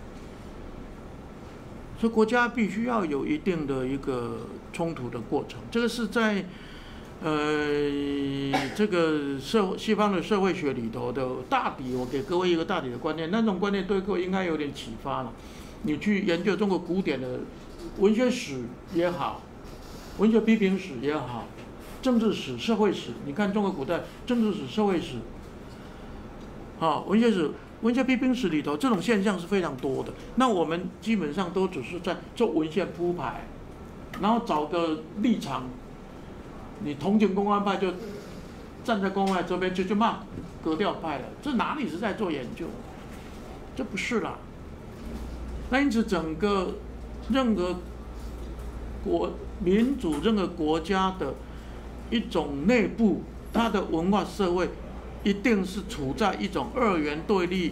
所以国家必须要有一定的一个冲突的过程，这个是在呃这个社西方的社会学里头的大体，我给各位一个大体的观念，那种观念对各位应该有点启发了。你去研究中国古典的文学史也好，文学批评史也好，政治史、社会史，你看中国古代政治史、社会史，啊，文学史。文学批评史里头，这种现象是非常多的。那我们基本上都只是在做文献铺排，然后找个立场。你同情公安派就站在公安派这边就去骂格调派了，这哪里是在做研究？这不是啦。那因此，整个任何国民主、任何国家的一种内部，它的文化社会。一定是处在一种二元对立、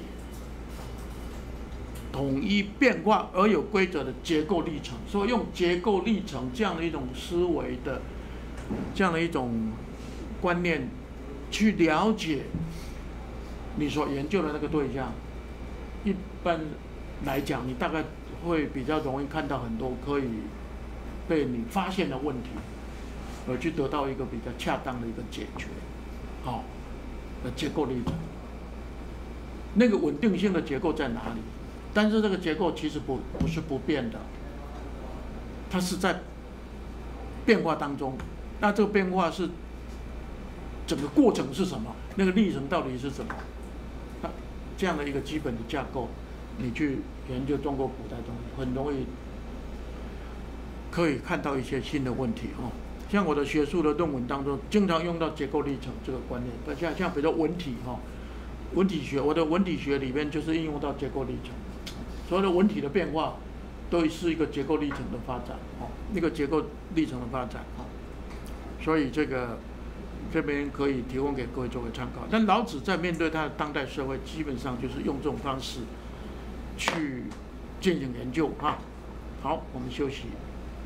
统一变化而有规则的结构历程，所以用结构历程这样的一种思维的、这样的一种观念去了解你所研究的那个对象，一般来讲，你大概会比较容易看到很多可以被你发现的问题，而去得到一个比较恰当的一个解决，好、哦。的结构历程，那个稳定性的结构在哪里？但是这个结构其实不不是不变的，它是在变化当中。那这个变化是整个过程是什么？那个历程到底是什么？那这样的一个基本的架构，你去研究中国古代东西，很容易可以看到一些新的问题哦。像我的学术的论文当中，经常用到结构历程这个观念。像像比如说文体哈，文体学，我的文体学里面就是应用到结构历程，所有的文体的变化都是一个结构历程的发展哦，那个结构历程的发展哦。所以这个这边可以提供给各位做个参考。但老子在面对他的当代社会，基本上就是用这种方式去进行研究哈。好，我们休息。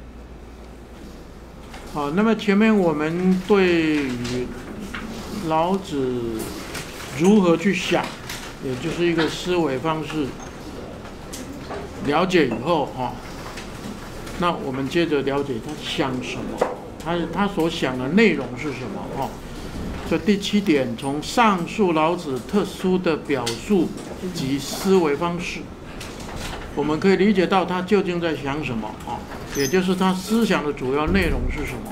好，那么前面我们对于老子如何去想，也就是一个思维方式了解以后哈，那我们接着了解他想什么，他他所想的内容是什么哈。所以第七点，从上述老子特殊的表述及思维方式，我们可以理解到他究竟在想什么啊。也就是他思想的主要内容是什么？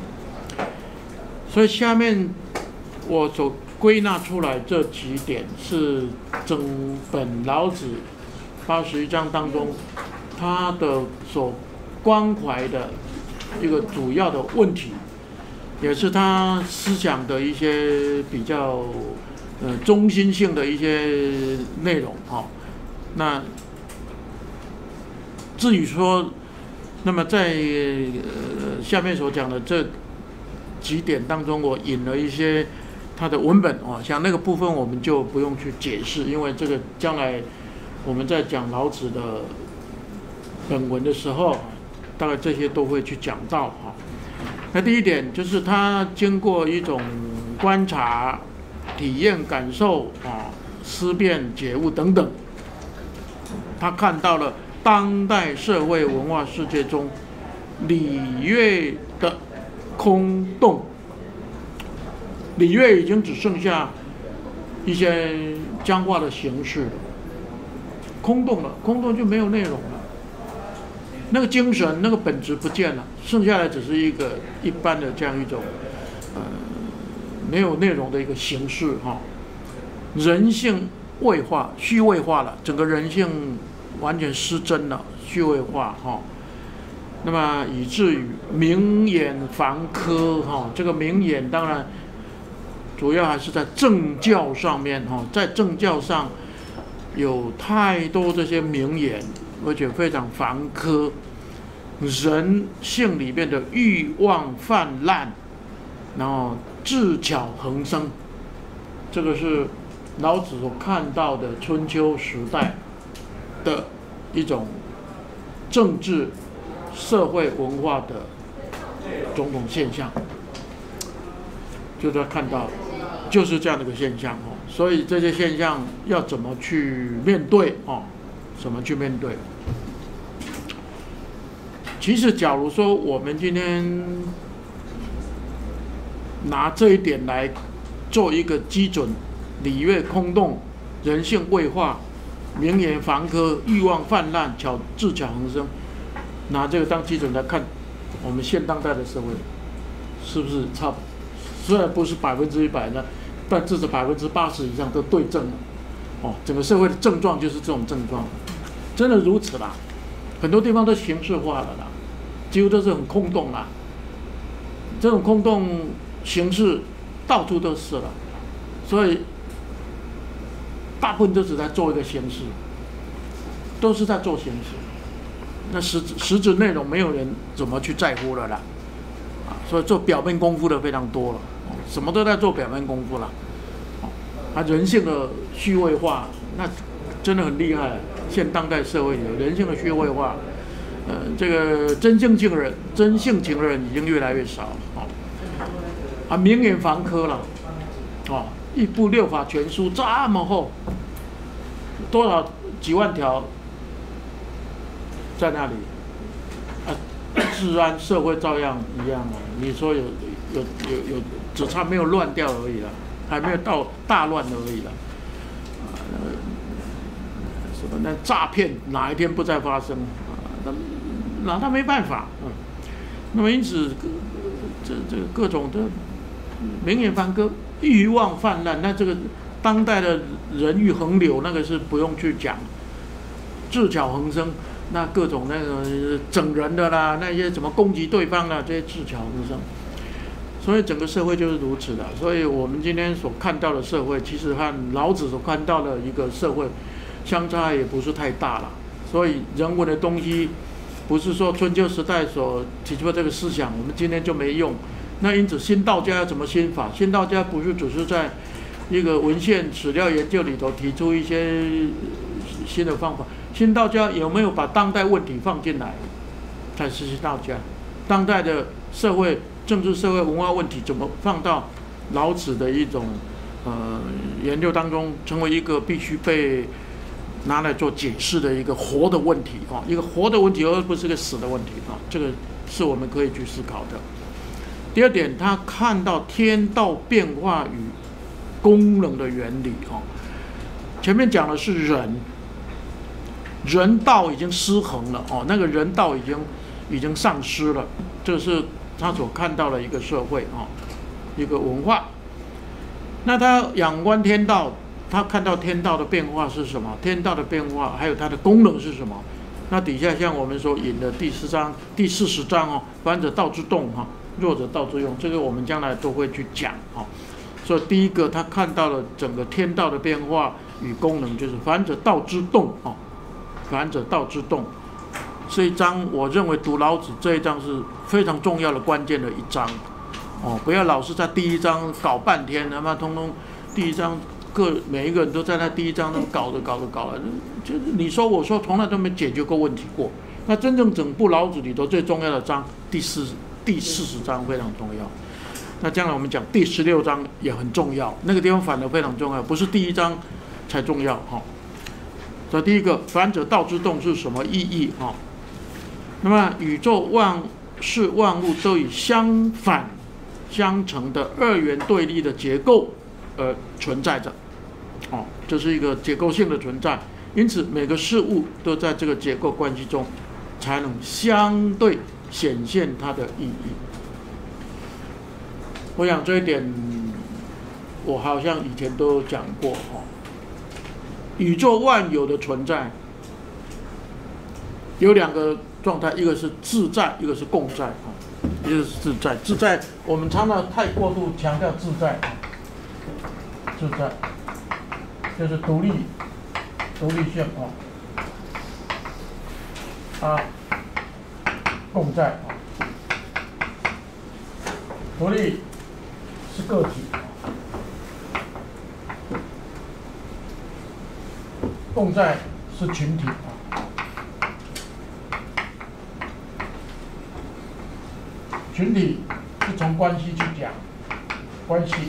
所以下面我所归纳出来这几点是整本老子八十一章当中他的所关怀的一个主要的问题，也是他思想的一些比较呃中心性的一些内容哈。那至于说。那么在呃下面所讲的这几点当中，我引了一些它的文本哦，像那个部分我们就不用去解释，因为这个将来我们在讲老子的本文的时候，大概这些都会去讲到哈。那第一点就是他经过一种观察、体验、感受啊、思辨、解悟等等，他看到了。当代社会文化世界中，礼乐的空洞，礼乐已经只剩下一些僵化的形式了，空洞了，空洞就没有内容了，那个精神、那个本质不见了，剩下来只是一个一般的这样一种呃没有内容的一个形式哈，人性位化、虚位化了，整个人性。完全失真了，虚伪化哈，那么以至于明眼防科哈，这个明眼当然主要还是在政教上面哈，在政教上有太多这些名言，而且非常繁苛，人性里面的欲望泛滥，然后智巧横生， 这个是老子所看到的春秋时代的一种政治、社会文化的种种现象，就是他看到就是这样的一个现象哦。所以这些现象要怎么去面对哦？怎么去面对？其实，假如说我们今天拿这一点来做一个基准，礼乐空洞，人性未化，名言繁科，欲望泛滥，巧智巧横生，拿这个当基准来看我们现当代的社会，是不是差？虽然不是百分之一百呢，但至少百分之八十以上都对症了。哦，整个社会的症状就是这种症状，真的如此啦。很多地方都形式化了啦，几乎都是很空洞啦。这种空洞形式到处都是了，所以大部分都只在做一个形式，都是在做形式。那实质实质内容没有人怎么去在乎了啦，啊，所以做表面功夫的非常多了，什么都在做表面功夫了。啊，人性的虚伪化，那真的很厉害。现当代社会有人性的虚伪化，呃，这个真性情人、真性情人已经越来越少了。哦，啊，名言繁科了，哦，一部六法全书这么厚，多少几万条在那里，啊，治安社会照样一样啊。你说有有有有，只差没有乱掉而已了。还没有到大乱而已了，啊，什么那诈骗哪一天不再发生啊？那那他没办法，嗯。那么因此，这这个各种的名言繁科，欲望泛滥，那这个当代的人欲横流，那个是不用去讲。智巧横生，那各种那个整人的啦，那些怎么攻击对方啦，这些智巧横生。所以整个社会就是如此的，所以我们今天所看到的社会，其实和老子所看到的一个社会相差也不是太大了。所以人文的东西，不是说春秋时代所提出的这个思想，我们今天就没用。那因此新道家要怎么新法？新道家不是只是在一个文献史料研究里头提出一些新的方法，新道家有没有把当代问题放进来，才是新道家。当代的社会。政治、社会、文化问题怎么放到老子的一种呃研究当中，成为一个必须被拿来做解释的一个活的问题啊，一个活的问题，而不是个死的问题啊，这个是我们可以去思考的。第二点，他看到天道变化与功能的原理啊，前面讲的是人，人道已经失衡了哦，那个人道已经已经丧失了，这是。他所看到的一个社会啊，一个文化。那他仰观天道，他看到天道的变化是什么？天道的变化还有它的功能是什么？那底下像我们所引的第四章、第四十章哦，凡者道之动哈，弱者道之用，这个我们将来都会去讲哈。所以第一个他看到了整个天道的变化与功能，就是凡者道之动啊，凡者道之动。这一章我认为读老子这一章是非常重要的关键的一章，哦，不要老是在第一章搞半天，他妈通通第一章各每一个人都在那第一章都搞着搞着搞了，就是你说我说从来都没解决过问题过。那真正整部老子里头最重要的章第四第四十章非常重要。那将来我们讲第十六章也很重要，那个地方反而非常重要，不是第一章才重要哈。所以第一个，凡者道之动是什么意义哈？那么宇宙万事万物都以相反相成的二元对立的结构而存在着，哦，这是一个结构性的存在，因此每个事物都在这个结构关系中才能相对显现它的意义。我想这一点我好像以前都有讲过哦，宇宙万有的存在有两个状态，一个是自在，一个是共在啊。一个是自在，自在我们常常太过度强调自在，自在就是独立，独立性啊。啊，共在啊，独立是个体， 共在是群体啊。群体是从关系去讲关系，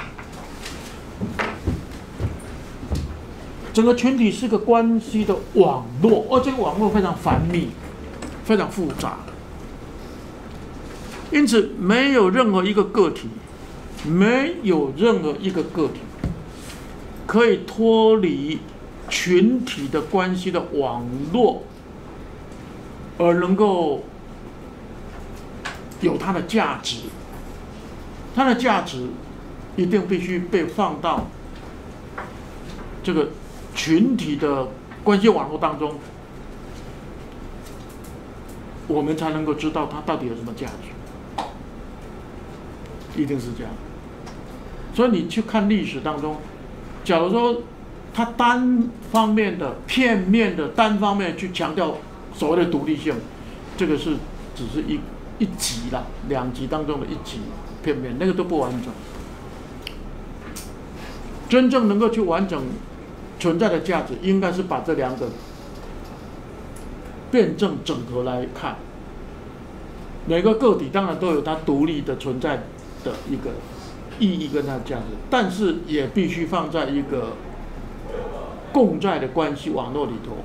整个群体是个关系的网络，而这个网络非常繁密，非常复杂，因此没有任何一个个体，没有任何一个个体可以脱离群体的关系的网络，而能够有它的价值。它的价值一定必须被放到这个群体的关系网络当中，我们才能够知道它到底有什么价值。一定是这样。所以你去看历史当中，假如说它单方面的、片面的、单方面去强调所谓的独立性，这个是只是一一集啦，两集当中的一集片面，那个都不完整。真正能够去完整存在的价值，应该是把这两个辩证整合来看。每个个体当然都有它独立的存在的一个意义跟它的价值，但是也必须放在一个共在的关系网络里头，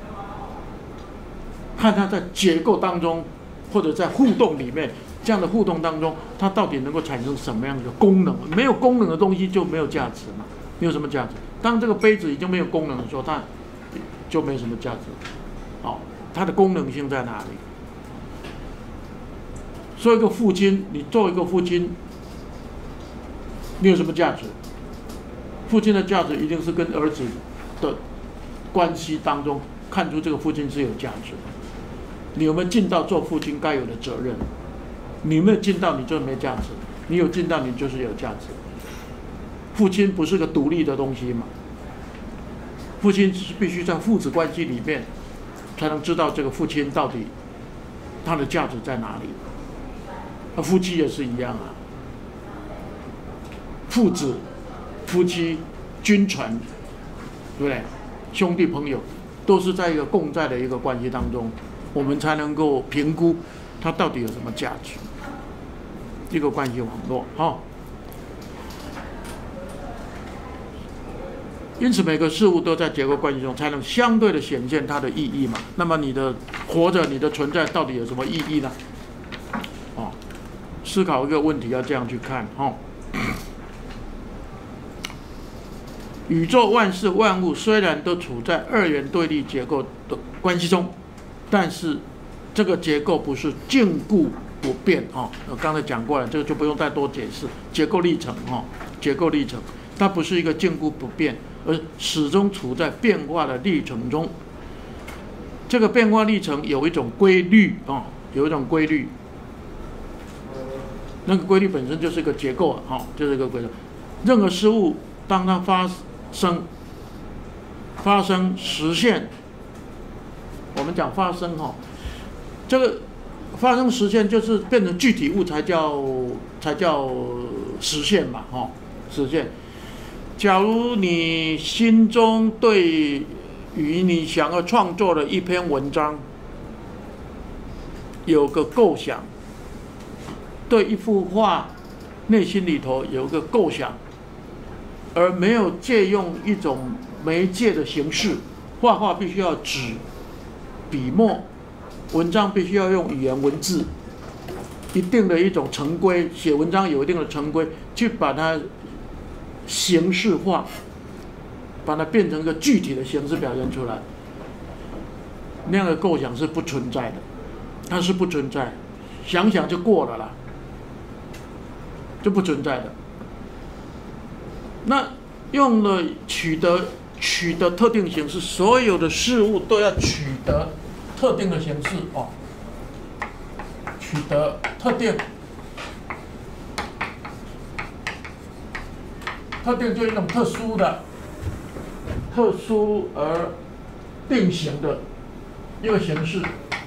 看它在结构当中或者在互动里面，这样的互动当中，它到底能够产生什么样的功能？没有功能的东西就没有价值嘛，没有什么价值。当这个杯子已经没有功能的时候，它就没什么价值。好，它的功能性在哪里？作为一个父亲，你作为一个父亲，你有什么价值？父亲的价值一定是跟儿子的关系当中看出这个父亲是有价值的。你有没有尽到做父亲该有的责任？你没有尽到，你就没价值；你有尽到，你就是有价值。父亲不是个独立的东西嘛，父亲是必须在父子关系里面，才能知道这个父亲到底他的价值在哪里。那夫妻也是一样啊，父子、夫妻、君臣，对不对？兄弟朋友，都是在一个共在的一个关系当中，我们才能够评估它到底有什么价值。一个关系网络，哈。因此，每个事物都在结构关系中，才能相对的显现它的意义嘛。那么，你的活着，你的存在到底有什么意义呢？哦，思考一个问题要这样去看，哈。宇宙万事万物虽然都处在二元对立结构的关系中，但是这个结构不是静固不变啊。我刚才讲过了，这个就不用再多解释。结构历程哈，结构历程，它不是一个静固不变，而始终处在变化的历程中。这个变化历程有一种规律啊，有一种规律。那个规律本身就是一个结构啊，就是一个规律。任何事物当它发生、发生、实现，我们讲发生哈，这个发生实现就是变成具体物才叫才叫实现嘛，哈，实现。假如你心中对于你想要创作的一篇文章有个构想，对一幅画内心里头有个构想，而没有借用一种媒介的形式，画画必须要纸、笔墨，文章必须要用语言文字，一定的一种程规，写文章有一定的程规，去把它形式化，把它变成一个具体的形式表现出来。那样的构想是不存在的，它是不存在，想想就过了啦，就不存在的。那用了取得取得特定形式，所有的事物都要取得特定的形式哦，取得特定，特定就是一种特殊的、特殊而定型的一个形式，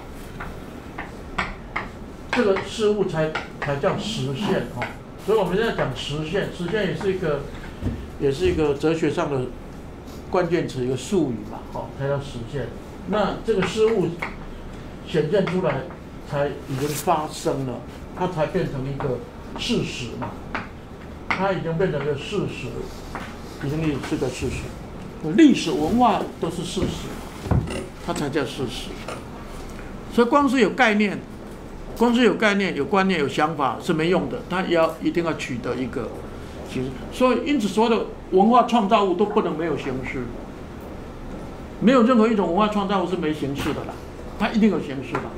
这个事物才才叫实现哦。所以我们现在讲实现，实现也是一个。也是一个哲学上的关键词，一个术语嘛，哦，才叫实现。那这个事物显现出来，才已经发生了，它才变成一个事实嘛，它已经变成一个事实，已经是个事实。历史文化都是事实，它才叫事实。所以光是有概念，光是有概念、有观念、有想法是没用的，它也要一定要取得一个形式。所以，因此所有的文化创造物都不能没有形式，没有任何一种文化创造物是没形式的啦，它一定有形式的。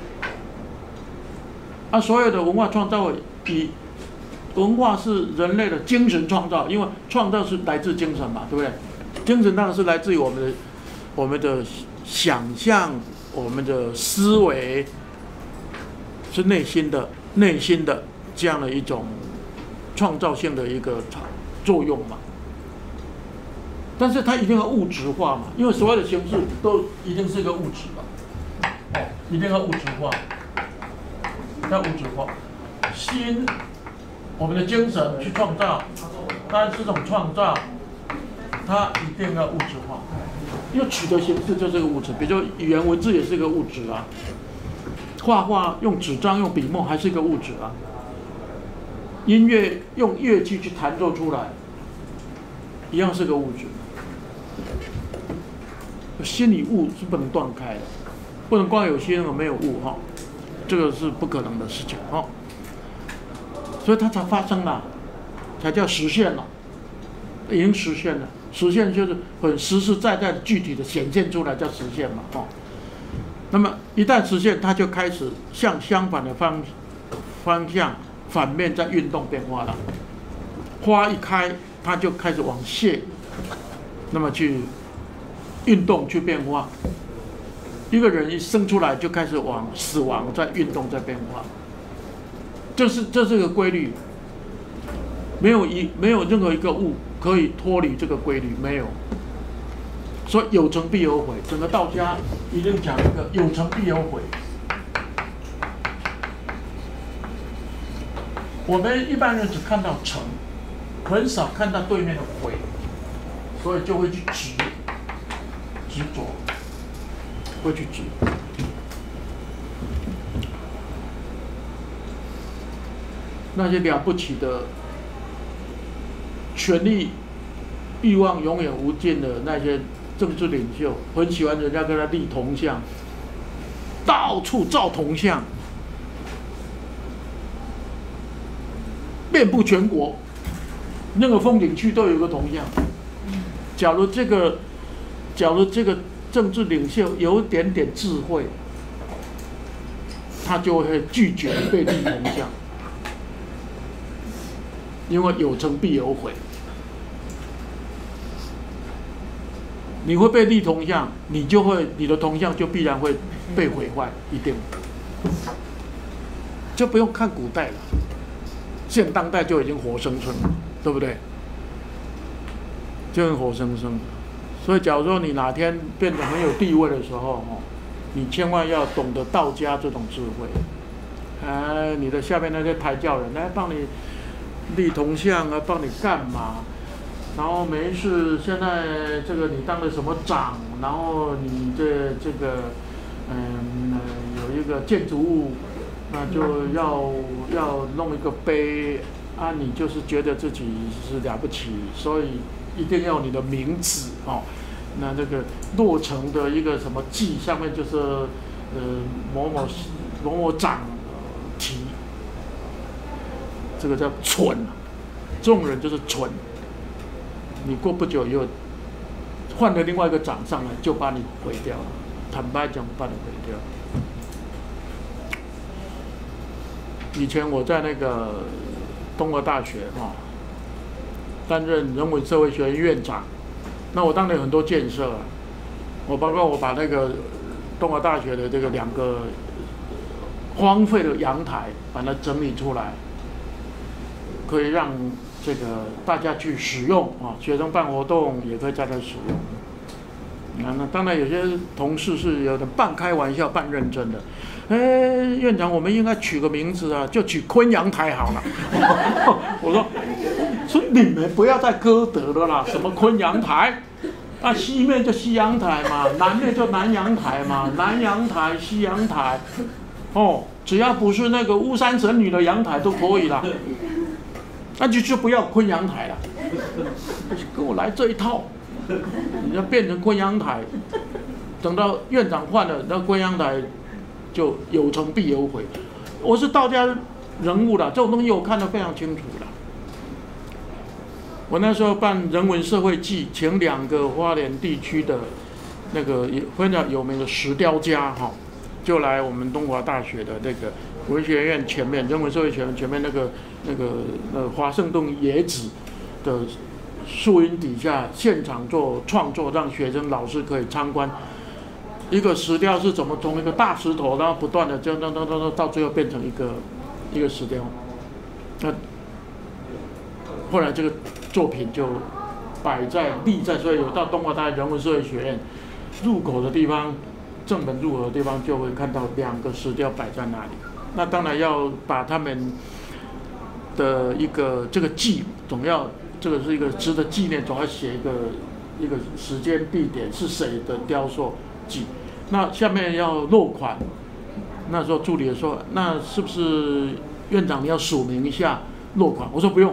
啊，所有的文化创造物以文化是人类的精神创造，因为创造是来自精神嘛，对不对？精神当然是来自于我们的我们的想象，我们的思维，是内心的内心的这样的一种创造性的一个作用嘛。但是它一定要物质化嘛，因为所有的形式都一定是一个物质嘛，哦，一定要物质化，要物质化。心，我们的精神去创造，当然是种创造。它一定要物质化，因为取得形式就是个物质，比如说语言文字也是一个物质啊，画画用纸张用笔墨还是一个物质啊，音乐用乐器去弹奏出来，一样是个物质。心与物是不能断开的，不能光有心而没有物哈，这个是不可能的事情哈，所以它才发生了，才叫实现了，已经实现了。实现就是很实实在在的具体的显现出来，叫实现嘛，哦。那么一旦实现，它就开始向相反的方方向反面在运动变化了。花一开，它就开始往谢，那么去运动去变化。一个人一生出来就开始往死亡在运动在变化，这是这是个规律，没有一没有任何一个物可以脱离这个规律，没有。所以有成必有毁，整个道家一定讲一个有成必有毁。我们一般人只看到成，很少看到对面的毁，所以就会去执，执着，会去执。那些了不起的权力、欲望永远无尽的那些政治领袖，很喜欢人家跟他立铜像，到处造铜像，遍布全国，那个风景区都有一个铜像。假如这个，假如这个政治领袖有一点点智慧，他就会拒绝被立铜像，因为有成必有毁。你会被立铜像，你就会你的铜像就必然会被毁坏，一定。就不用看古代了，现当代就已经活生生了，对不对？就很活生生。所以，假如说你哪天变得很有地位的时候，你千万要懂得道家这种智慧。哎，你的下面那些抬轿人来帮你立铜像啊，帮你干嘛？然后没事，现在这个你当了什么长，然后你这这个嗯、呃、有一个建筑物，那就要要弄一个碑啊，你就是觉得自己是了不起，所以一定要你的名字哦。那这个落成的一个什么记上面就是呃某某某某长题，这个叫蠢，这种人就是蠢。你过不久又换了另外一个长上来，就把你毁掉了。坦白讲，把你毁掉。以前我在那个东吴大学哈、哦，担任人文社会学院院长，那我当年有很多建设、啊，我包括我把那个东吴大学的这个两个荒废的阳台，把它整理出来，可以让这个大家去使用啊，学生办活动也可以在这使用。那那当然有些同事是有点半开玩笑半认真的，哎，院长，我们应该取个名字啊，就取昆阳台好了。我说，说你们不要再歌德了啦，什么昆阳台， 啊，西面就西阳台嘛，南面就南阳台嘛，南阳台、西阳台，哦，只要不是那个巫山神女的阳台都可以啦。那就就不要昆阳台了，跟我来这一套，你要变成昆阳台，等到院长换了，那昆阳台就有成必有毁。我是道家人物啦，这种东西我看得非常清楚啦。我那时候办人文社会季，请两个花莲地区的那个非常有名的石雕家哈，就来我们东华大学的那个文学院前面，人文社会学院前面那个那个呃华盛顿野子的树荫底下，现场做创作，让学生老师可以参观。一个石雕是怎么从一个大石头，然后不断的这样，到到到到最后变成一个一个石雕。那后来这个作品就摆在立在，所以有到东华大学人文社会学院入口的地方，正门入口的地方就会看到两个石雕摆在那里。那当然要把他们的一个这个记，总要这个是一个值得纪念，总要写一个一个时间地点是谁的雕塑记。那下面要落款，那时候助理说，那是不是院长你要署名一下落款？我说不用，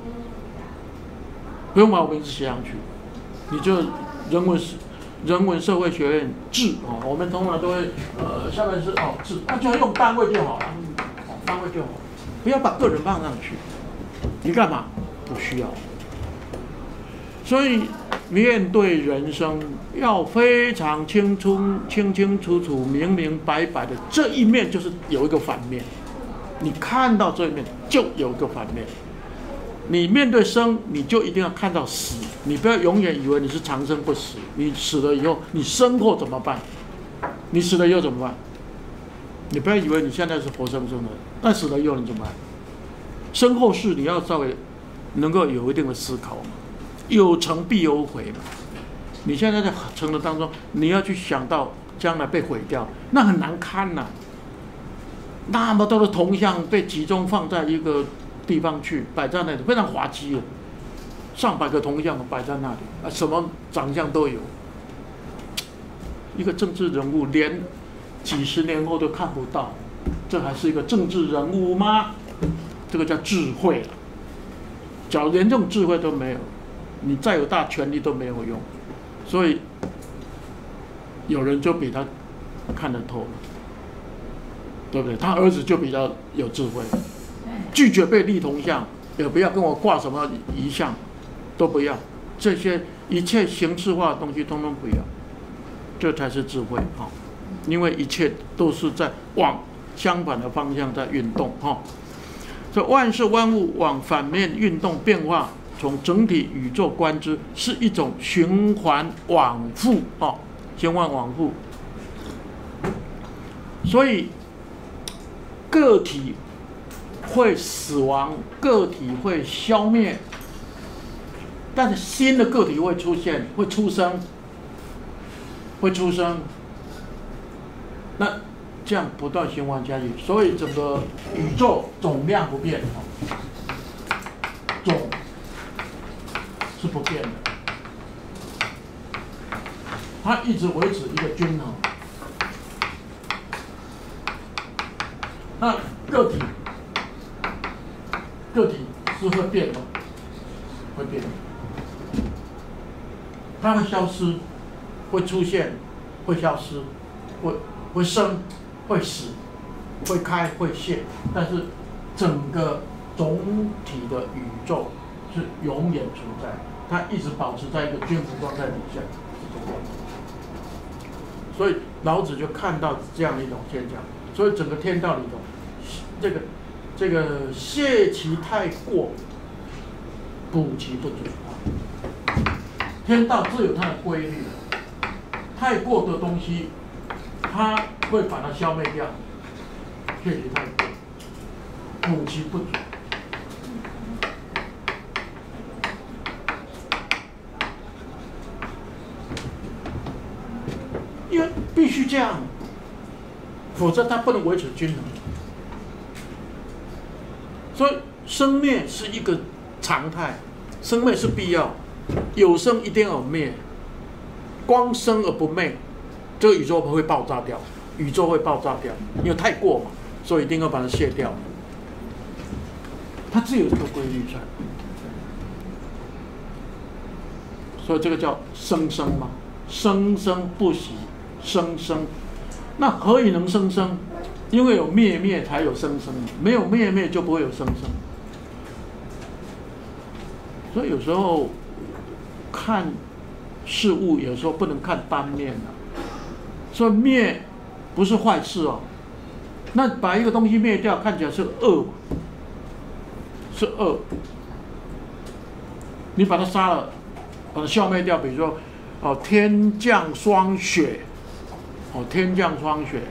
不用把我名字写上去，你就人文人文社会学院志哦，我们通常都会呃下面是哦志，那就用单位就好了，哦单位就好，不要把个人放上去，你干嘛？不需要。所以面对人生要非常清楚、清清楚楚、明明白白的，这一面就是有一个反面，你看到这一面就有一个反面。你面对生，你就一定要看到死，你不要永远以为你是长生不死。你死了以后，你身后怎么办？你死了以后怎么办？你不要以为你现在是活生生的，那死了以后你怎么办？身后事你要稍微能够有一定的思考嘛，有成必有毁嘛。你现在在成的当中，你要去想到将来被毁掉，那很难堪呐、啊。那么多的铜像被集中放在一个地方去，摆在那里，非常滑稽的，上百个铜像摆在那里，啊，什么长相都有。一个政治人物连几十年后都看不到，这还是一个政治人物吗？这个叫智慧了。假如连这种智慧都没有，你再有大权力都没有用。所以有人就比他看得透了，对不对？他儿子就比较有智慧。拒绝被立铜像，也不要跟我挂什么遗像，都不要，这些一切形式化的东西通通不要，这才是智慧哈、哦。因为一切都是在往相反的方向在运动哈。所以万事万物往反面运动变化，从整体宇宙观之，是一种循环往复哦，循环往复。所以个体会死亡，个体会消灭，但是新的个体会出现，会出生，会出生。那这样不断循环下去，所以整个宇宙总量不变，总是不变的，它一直维持一个均衡。那个体。个体是会变的，会变的，它会消失，会出现，会消失，会会生，会死，会开，会谢，但是整个总体的宇宙是永远存在，它一直保持在一个均衡状态底下，所以老子就看到这样的一种现象，所以整个天道里头，这个。这个泄其太过，补其不足。天道自有它的规律，太过的东西，它会把它消灭掉，泄其太过，补其不足。因为必须这样，否则它不能维持均衡。所以生灭是一个常态，生灭是必要，有生一定要有灭， 光生而不灭，这个宇宙会爆炸掉，宇宙会爆炸掉，因为太过嘛，所以一定要把它卸掉。它自有这个规律在，所以这个叫生生嘛，生生不息，生生。那何以能生生？因为有灭灭才有生生，没有灭灭就不会有生生。所以有时候看事物，有时候不能看单面的、啊。所以灭不是坏事哦。那把一个东西灭掉，看起来是恶，是恶。你把它杀了，把它消灭掉，比如说，哦，天降霜雪，哦，天降霜雪。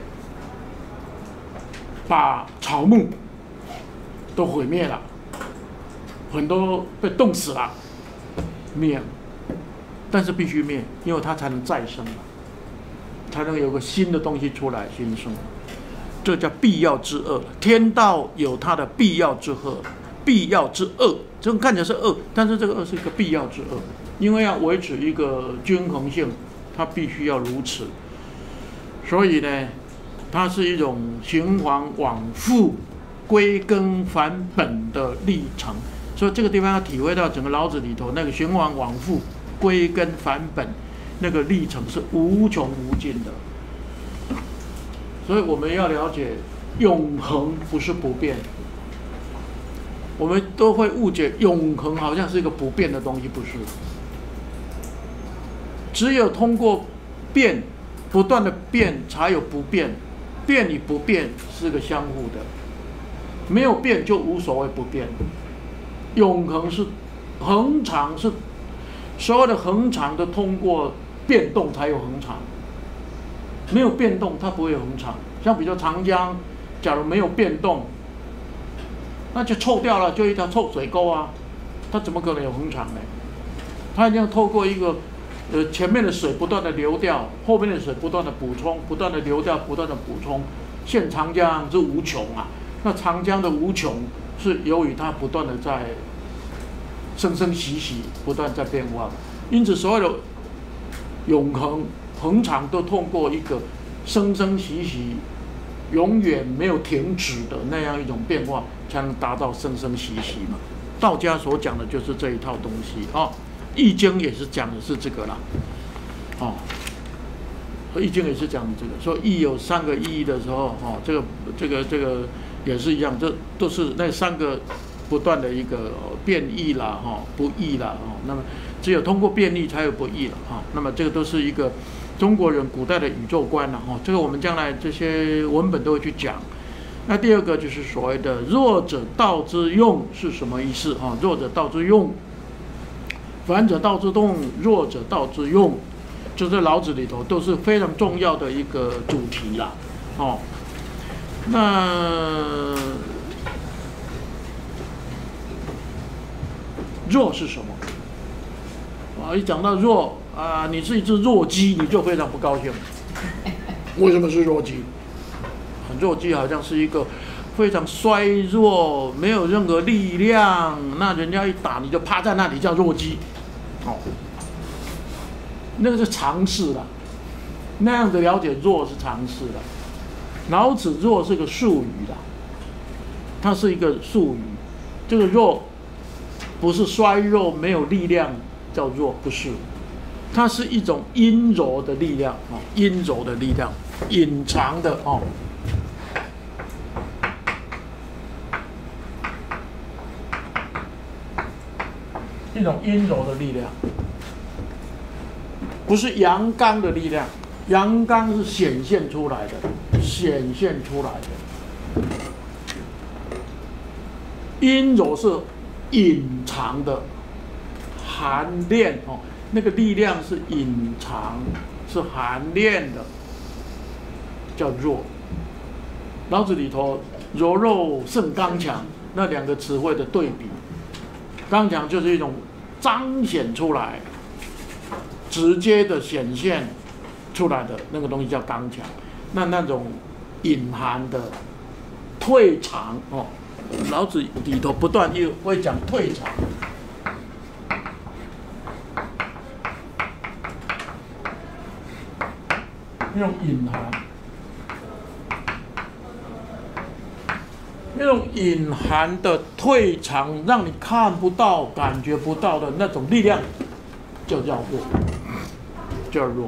把草木都毁灭了，很多被冻死了，灭了。但是必须灭，因为它才能再生，才能有个新的东西出来新生。这叫必要之恶。天道有它的必要之恶，必要之恶，这种看起来是恶，但是这个恶是一个必要之恶，因为要维持一个均衡性，它必须要如此。所以呢，它是一种循环往复、归根返本的历程，所以这个地方要体会到整个老子里头那个循环往复、归根返本那个历程是无穷无尽的。所以我们要了解，永恒不是不变。我们都会误解永恒好像是一个不变的东西，不是。只有通过变，不断的变，才有不变。变与不变是个相互的，没有变就无所谓不变。永恒是恒常，是所有的恒常都通过变动才有恒常，没有变动它不会有恒常。像比如长江，假如没有变动，那就臭掉了，就一条臭水沟啊，它怎么可能有恒常呢？它一定要透过一个。呃，前面的水不断的流掉，后面的水不断的补充，不断的流掉，不断的补充。现长江是无穷啊，那长江的无穷是由于它不断的在生生息息，不断在变化。因此，所有的永恒、恒常都通过一个生生息息、永远没有停止的那样一种变化，才能达到生生息息嘛。道家所讲的就是这一套东西啊。易经也是讲的是这个啦，哦，易经也是讲的这个，说易有三个意义的时候，哦，这个这个这个也是一样，这都是那三个不断的一个变异啦，哈、哦，不易啦，哦，那么只有通过变异才有不易了，哈、哦，那么这个都是一个中国人古代的宇宙观了，哈、哦，这个我们将来这些文本都会去讲。那第二个就是所谓的弱者道之用是什么意思啊、哦？弱者道之用。反者道之动，弱者道之用，这在老子里头都是非常重要的一个主题啦。哦，那弱是什么？啊，一讲到弱啊，你是一只弱鸡，你就非常不高兴。为什么是弱鸡？弱鸡好像是一个非常衰弱，没有任何力量，那人家一打你就趴在那里，叫弱鸡。哦，那个是常识啦，那样的了解弱是常识啦。老子弱是个术语啦，它是一个术语。这个弱不是衰弱没有力量叫弱，不是，它是一种阴柔的力量哦，阴柔的力量，隐藏的哦。一种阴柔的力量，不是阳刚的力量，阳刚是显现出来的，显现出来的。阴柔是隐藏的，含练哦，那个力量是隐藏，是含练的，叫弱。老子里头柔弱胜刚强那两个词汇的对比。刚强就是一种彰显出来、直接的显现出来的那个东西叫刚强，那那种隐含的退场哦，老子里头不断又会讲退场。 一种隐含，那种隐含的退场，让你看不到、感觉不到的那种力量，就叫弱，叫弱。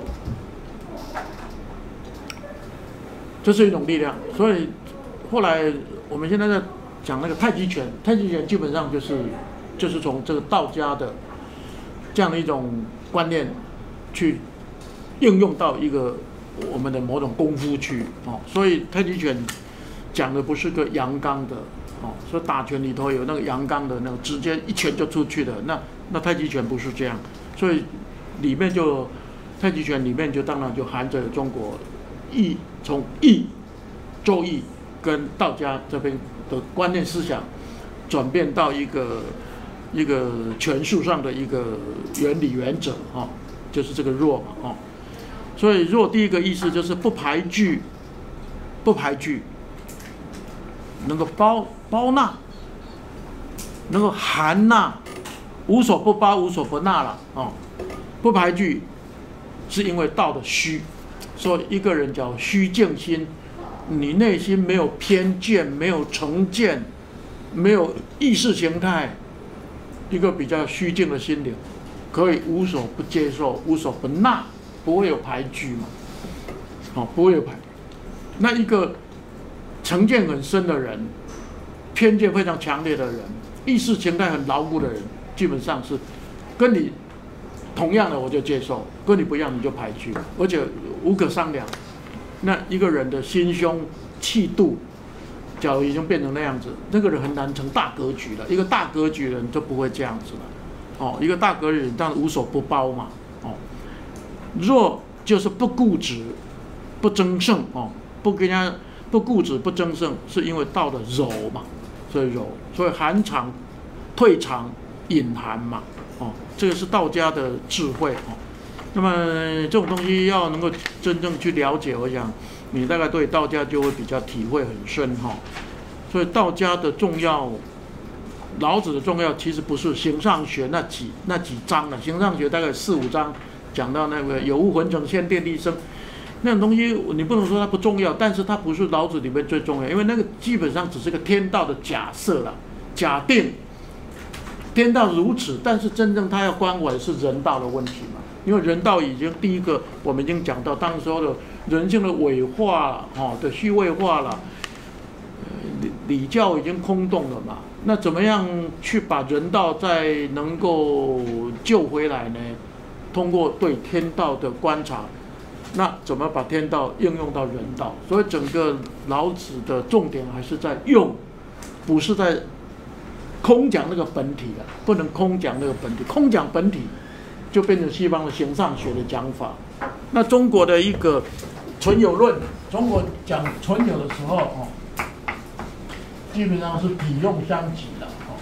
这是一种力量，所以后来我们现在在讲那个太极拳，太极拳基本上就是就是从这个道家的这样的一种观念去应用到一个我们的某种功夫去哦，所以太极拳讲的不是个阳刚的哦，说打拳里头有那个阳刚的那个直接一拳就出去的，那那太极拳不是这样，所以里面就太极拳里面就当然就含着中国易从易周易跟道家这边的观念思想转变到一个一个拳术上的一个原理原则哦，就是这个弱嘛哦。所以弱第一个意思就是不排拒，不排拒，能够包包纳，能够含纳，无所不包，无所不纳了哦。不排拒，是因为道的虚，说一个人叫虚静心，你内心没有偏见，没有成见，没有意识形态，一个比较虚静的心灵，可以无所不接受，无所不纳。不会有排拒嘛？哦，不会有排。那一个成见很深的人，偏见非常强烈的人，意识形态很牢固的人，基本上是跟你同样的我就接受，跟你不一样你就排拒，而且无可商量。那一个人的心胸气度，假如已经变成那样子，那个人很难成大格局了。一个大格局的人就不会这样子了。哦，一个大格局的人当然无所不包嘛。哦。弱就是不固执，不争胜哦，不跟人家不固执不争胜，是因为道的柔嘛，所以柔，所以含藏、退藏、隐含嘛，哦，这个是道家的智慧哦。那么这种东西要能够真正去了解，我想你大概对道家就会比较体会很深哈、哦。所以道家的重要，老子的重要其实不是形上学那几那几章了，形上学大概四五章。讲到那个有物混成先天地生，那种东西你不能说它不重要，但是它不是老子里面最重要，因为那个基本上只是个天道的假设了，假定天道如此，但是真正它要关怀的是人道的问题嘛，因为人道已经第一个我们已经讲到当时候的人性的伪化了，哦的虚伪化了，礼礼教已经空洞了嘛，那怎么样去把人道再能够救回来呢？通过对天道的观察，那怎么把天道应用到人道？所以整个老子的重点还是在用，不是在空讲那个本体了，不能空讲那个本体，空讲本体就变成西方的形上学的讲法。那中国的一个存有论，中国讲存有的时候哦，基本上是体用相及的。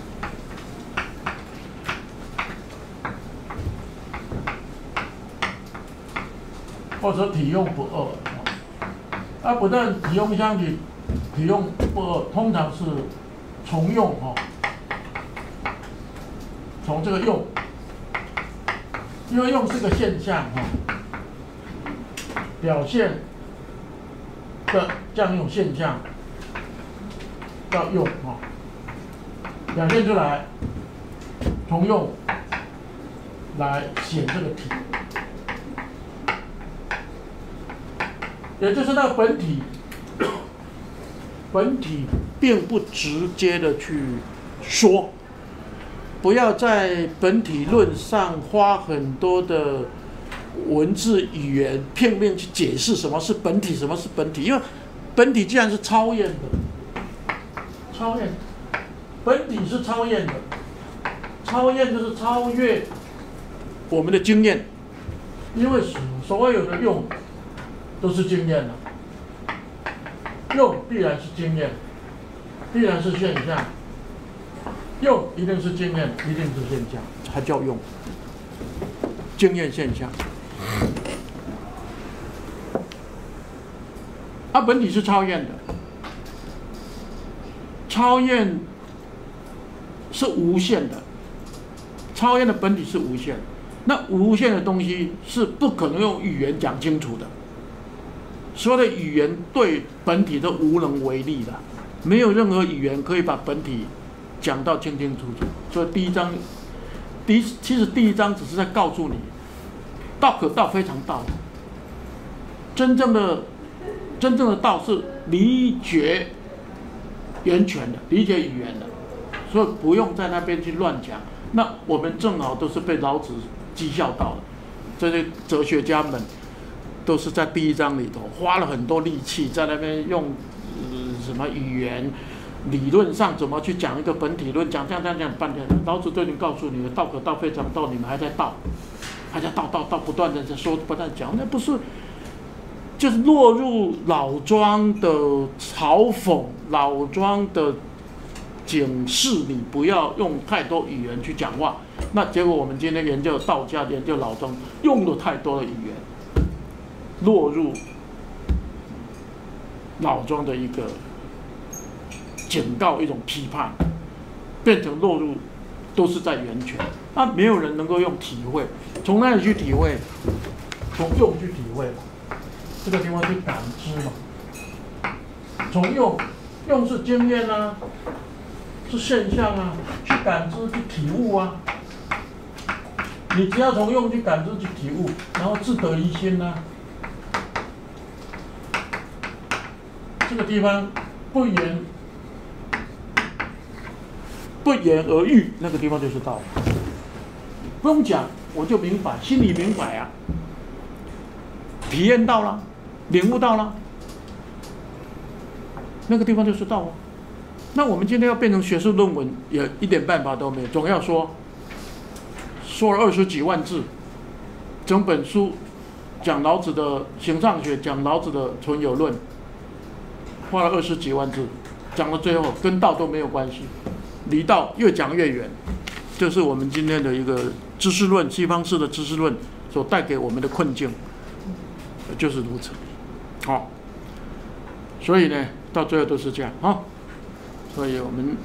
或者体用不二，它、啊、不但体用相及，体用不二，通常是从用哦，从这个用，因为用是个现象哈、哦，表现的这样一种现象叫用哈、哦，表现出来，从用来显这个体。也就是那个本体，本体并不直接的去说，不要在本体论上花很多的文字语言片面去解释什么是本体，什么是本体，因为本体既然是超验的，超验，本体是超验的，超验就是超越我们的经验，因为所有的用。都是经验了，用必然是经验，必然是现象，用一定是经验，一定是现象，才叫用，经验现象。它、啊、本体是超验的，超验是无限的，超验的本体是无限，那无限的东西是不可能用语言讲清楚的。 所有的语言对本体都无能为力的，没有任何语言可以把本体讲到清清楚楚。所以第一章，第一其实第一章只是在告诉你，道可道非常道，真正的真正的道是理解源泉的，理解语言的，所以不用在那边去乱讲。那我们正好都是被老子讥笑到的，这些哲学家们都是在第一章里头花了很多力气，在那边用、呃、什么语言理论上怎么去讲一个本体论，讲这样这样讲半天。老子都已经告诉你了，道可道非常道，你们还在道，还在道道道，不断的在说，不断讲，那不是就是落入老庄的嘲讽，老庄的警示你不要用太多语言去讲话。那结果我们今天研究道家，研究老庄，用了太多的语言，落入老庄的一个警告，一种批判，变成落入都是在源泉。那没有人能够用体会，从哪里去体会？从用去体会嘛，这个地方去感知嘛。从用，用是经验啊，是现象啊，去感知去体悟啊。你只要从用去感知去体悟，然后自得一心啊。这个地方不言不言而喻，那个地方就是道。不用讲，我就明白，心里明白啊，体验到了，领悟到了，那个地方就是道啊。那我们今天要变成学术论文，也一点办法都没有，总要说，说了二十几万字，整本书讲老子的形上学，讲老子的存有论，花了二十几万字，讲到最后跟道都没有关系，离道越讲越远，这是我们今天的一个知识论，西方式的知识论所带给我们的困境，就是如此。好、哦，所以呢，到最后都是这样啊、哦。所以我们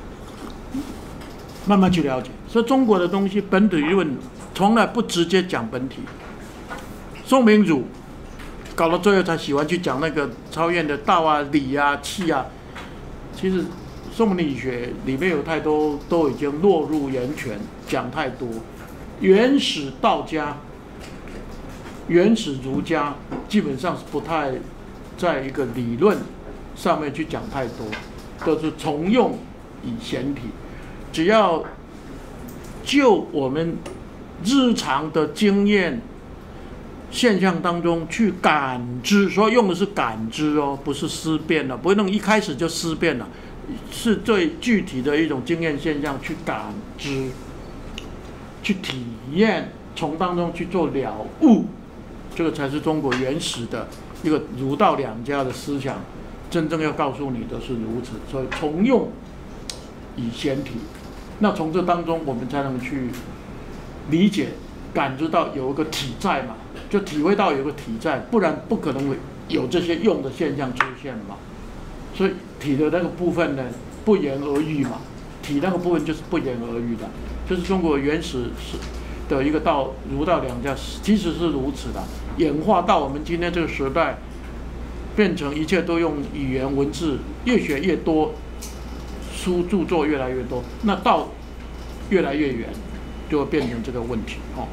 慢慢去了解。所以中国的东西，本体论从来不直接讲本体。宋明儒搞到最后才喜欢去讲那个超验的道啊、理啊、气啊。其实宋理学里面有太多都已经落入源泉，讲太多。原始道家、原始儒家基本上是不太在一个理论上面去讲太多，都是从用以显体。只要就我们日常的经验现象当中去感知，所以用的是感知哦，不是思辨了，不会弄一开始就思辨了，是最具体的一种经验现象去感知、去体验，从当中去做了悟，这个才是中国原始的一个儒道两家的思想，真正要告诉你的是如此。所以从用以显体，那从这当中我们才能去理解、感知到有一个体在嘛，就体会到有一个体在，不然不可能会有这些用的现象出现嘛。所以体的那个部分呢，不言而喻嘛，体那个部分就是不言而喻的，这是中国原始的一个道儒道两家，其实是如此的，演化到我们今天这个时代，变成一切都用语言文字，越学越多，书著作越来越多，那道越来越远，就会变成这个问题哦。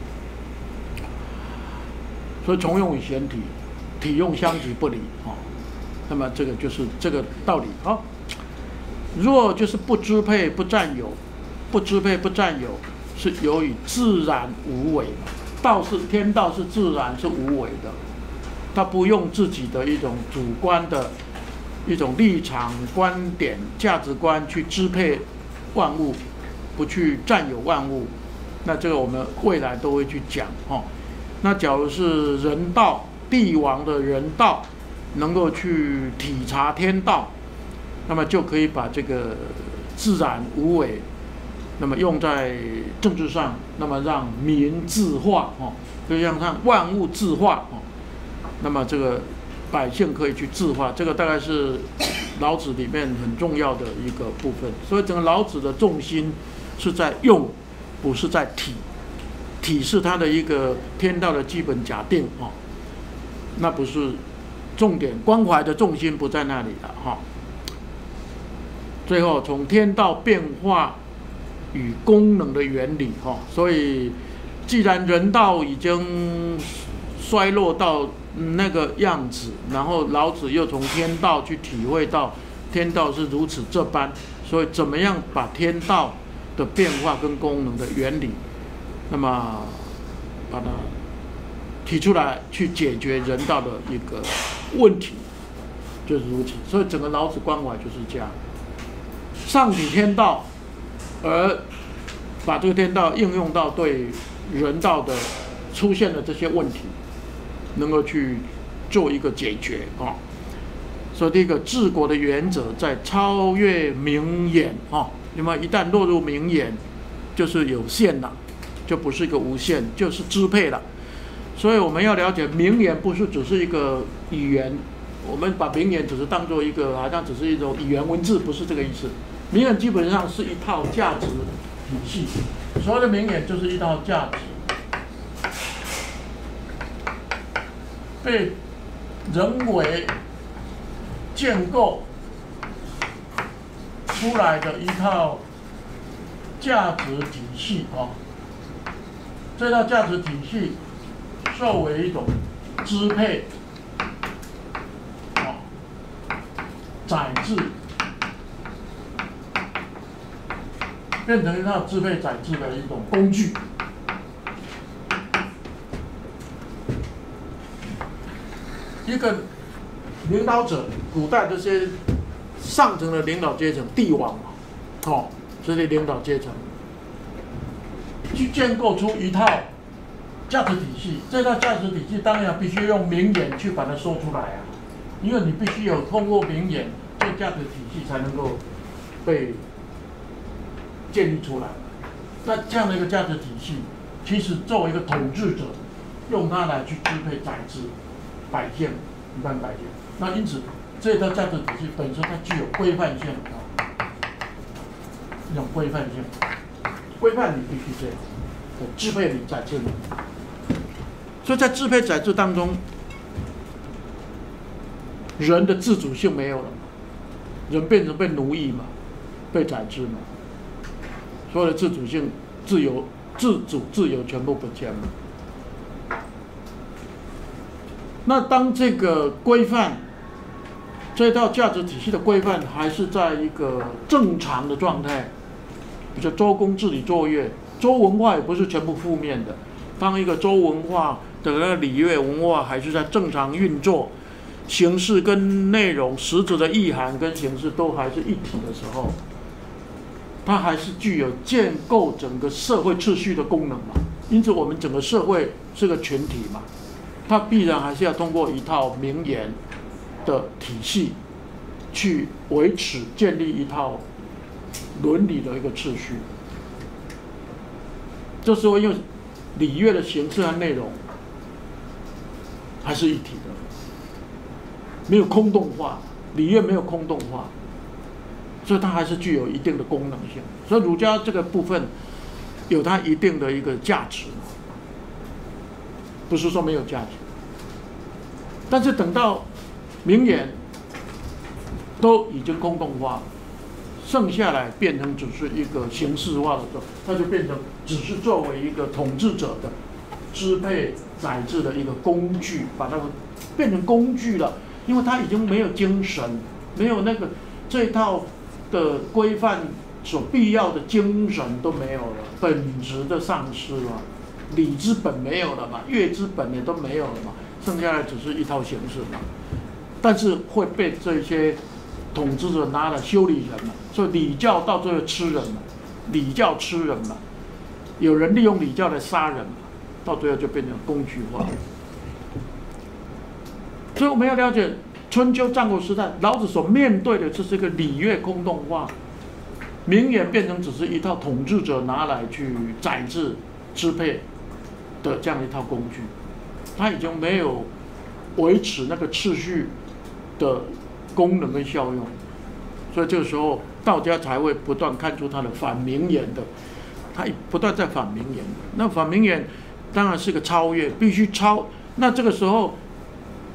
所以从用以显体，体用相即不离哦。那么这个就是这个道理啊、哦。若就是不支配、不占有，不支配、不占有，是由于自然无为。道是天道是自然是无为的，它不用自己的一种主观的一种立场、观点、价值观去支配万物，不去占有万物。那这个我们未来都会去讲哦。那假如是人道，帝王的人道，能够去体察天道，那么就可以把这个自然无为，那么用在政治上，那么让民自化哦，就让让万物自化哦，那么这个百姓可以去自化，这个大概是老子里面很重要的一个部分。所以整个老子的重心是在用，不是在体。体是它的一个天道的基本假定哦，那不是重点关怀的重心不在那里了哈。最后从天道变化与功能的原理哈，所以既然人道已经衰落到那个样子，然后老子又从天道去体会到天道是如此这般，所以怎么样把天道的变化跟功能的原理，那么把它提出来去解决人道的一个问题，就是如此。所以整个老子关怀就是这样，上体天道，而把这个天道应用到对人道的出现的这些问题，能够去做一个解决啊。所以第一个治国的原则在超越名言啊，那么一旦落入名言，就是有限了，就不是一个无限，就是支配了。所以我们要了解名言不是只是一个语言，我们把名言只是当做一个好像只是一种语言文字，不是这个意思。名言基本上是一套价值体系，所谓的名言就是一套价值，被人为建构出来的一套价值体系啊。这套价值体系作为一种支配、啊、宰制，变成一套支配宰制的一种工具。一个领导者，古代这些上层的领导阶层，帝王嘛，哦，这些领导阶层，去建构出一套价值体系。这套价值体系当然必须用名言去把它说出来啊，因为你必须有通过名言，这个价值体系才能够被建立出来。那这样的一个价值体系，其实作为一个统治者，用它来去支配宰制百姓，一般百姓。那因此，这套价值体系本身它具有规范性啊，一种规范性，规范你必须这样，支配你、宰制你。所以在支配、宰制当中，人的自主性没有了嘛，人变成被奴役嘛，被宰制嘛，所有的自主性、自由、自主、自由全部不见了。那当这个规范，这套价值体系的规范还是在一个正常的状态，比如说周公治理作乐，周文化也不是全部负面的。当一个周文化的那个礼乐文化还是在正常运作，形式跟内容、实质的意涵跟形式都还是一体的时候，它还是具有建构整个社会秩序的功能嘛。因此，我们整个社会是个群体嘛。它必然还是要通过一套名言的体系，去维持、建立一套伦理的一个秩序。这时候，因为礼乐的形式和内容还是一体的，没有空洞化，礼乐没有空洞化，所以它还是具有一定的功能性。所以儒家这个部分有它一定的一个价值，不是说没有价值。但是等到名言都已经空洞化了，剩下来变成只是一个形式化的时候，它就变成只是作为一个统治者的支配宰制的一个工具，把它变成工具了，因为它已经没有精神，没有那个这套的规范所必要的精神都没有了，本质的丧失了，礼之本没有了嘛，乐之本也都没有了嘛。剩下来只是一套形式嘛，但是会被这些统治者拿来修理人嘛，所以礼教到最后吃人嘛，礼教吃人嘛，有人利用礼教来杀人嘛，到最后就变成工具化。所以我们要了解春秋战国时代老子所面对的就是一个礼乐空洞化，名言变成只是一套统治者拿来去宰制、支配的这样一套工具。它已经没有维持那个秩序的功能跟效用，所以这个时候道家才会不断看出它的反名言的，它不断在反名言。那反名言当然是个超越，必须超。那这个时候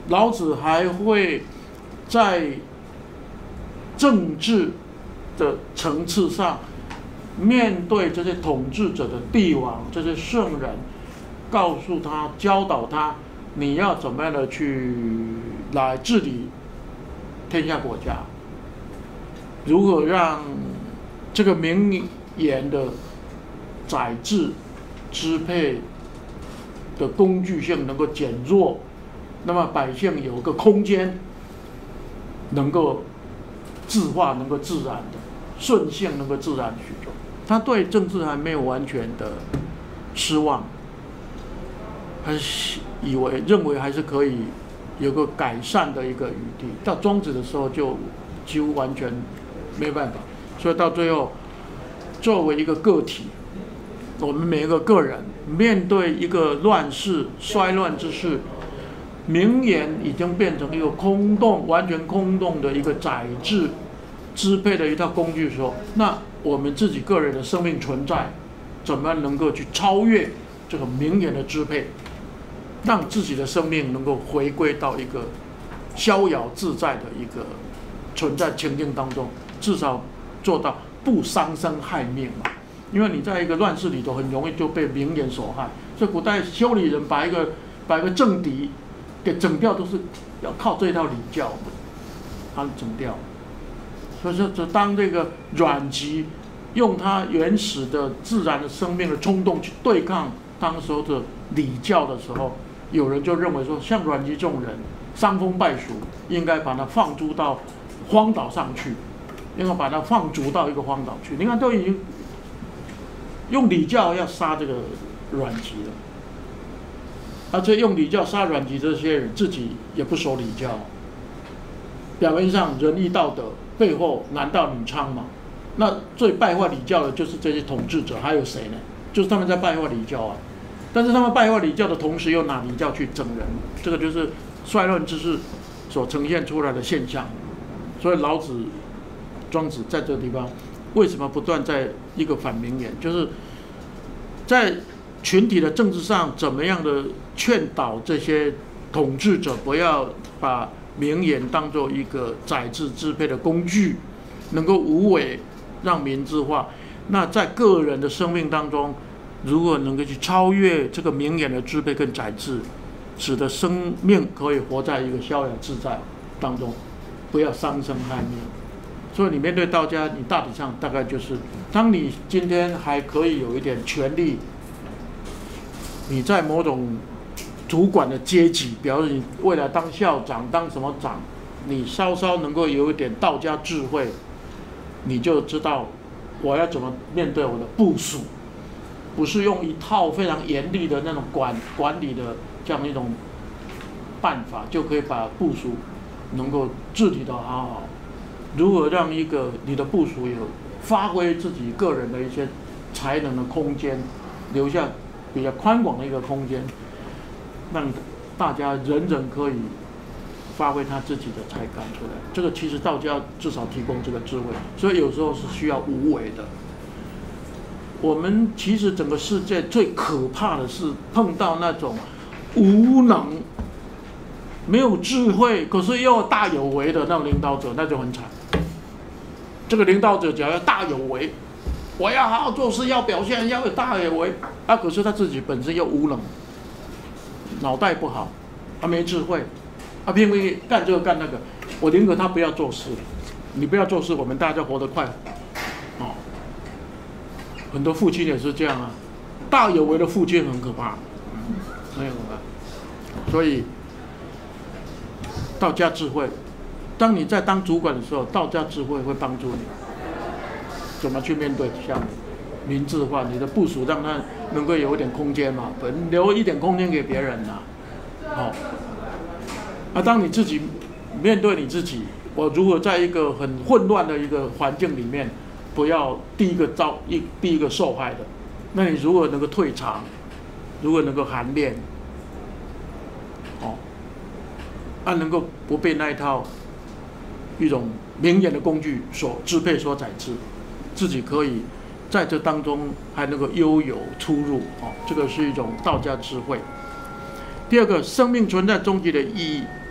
老子还会在政治的层次上，面对这些统治者的帝王、这些圣人，告诉他、教导他，你要怎么样的去来治理天下国家，如何让这个名言的宰制、支配的工具性能够减弱，那么百姓有个空间，能够自化，能够自然的顺性，能够自然去做。他对政治还没有完全的失望，还是以为认为还是可以有个改善的一个余地。到庄子的时候就几乎完全没办法，所以到最后，作为一个个体，我们每一个个人面对一个乱世、衰乱之势，名言已经变成一个空洞、完全空洞的一个宰制、支配的一套工具的时候，那我们自己个人的生命存在，怎么样能够去超越这个名言的支配，让自己的生命能够回归到一个逍遥自在的一个存在情境当中，至少做到不伤生害命嘛。因为你在一个乱世里头，很容易就被名言所害。所以古代修理人把一个把一个政敌给整掉，都是要靠这套礼教，把它整掉。所以说，当这个阮籍用他原始的自然的生命的冲动去对抗当时候的礼教的时候，有人就认为说，像阮籍这种人，伤风败俗，应该把他放逐到荒岛上去，应该把他放逐到一个荒岛去。你看，都已经用礼教要杀这个阮籍了，而且用礼教杀阮籍这些人自己也不守礼教，表面上仁义道德，背后男盗女娼嘛。那最败坏礼教的就是这些统治者，还有谁呢？就是他们在败坏礼教啊。但是他们败坏礼教的同时，又拿礼教去整人，这个就是衰乱之势所呈现出来的现象。所以老子、庄子在这个地方为什么不断在一个反名言，就是在群体的政治上怎么样的劝导这些统治者不要把名言当作一个宰制支配的工具，能够无为让民治化。那在个人的生命当中，如果能够去超越这个名言的支配跟宰制，使得生命可以活在一个逍遥自在当中，不要伤生害命。所以你面对道家，你大体上大概就是，当你今天还可以有一点权力，你在某种主管的阶级，比如你未来当校长、当什么长，你稍稍能够有一点道家智慧，你就知道我要怎么面对我的部属，不是用一套非常严厉的那种管管理的这样一种办法，就可以把部属能够治理得好好。如何让一个你的部属有发挥自己个人的一些才能的空间，留下比较宽广的一个空间，让大家人人可以发挥他自己的才干出来。这个其实道家至少提供这个智慧，所以有时候是需要无为的。我们其实整个世界最可怕的是碰到那种无能、没有智慧，可是又大有为的那种领导者，那就很惨。这个领导者只要大有为，我要好好做事，要表现，要有大有为啊，可是他自己本身又无能，脑袋不好，他没智慧，他偏偏干这个干那个。我宁可他不要做事，你不要做事，我们大家活得快。哦，很多父亲也是这样啊，大有为的父亲很可怕，很可怕。所以道家智慧，当你在当主管的时候，道家智慧会帮助你怎么去面对下面民治化，你的部署让他能够有一点空间嘛，留一点空间给别人呐、啊。好、哦，啊，当你自己面对你自己，我如何在一个很混乱的一个环境里面，不要第一个遭一第一个受害的，那你如果能够退场，如果能够含练，哦，啊，能够不被那一套一种名言的工具所支配、所宰制，自己可以在这当中还能够悠游出入，哦，这个是一种道家智慧。第二个，生命存在终极的意义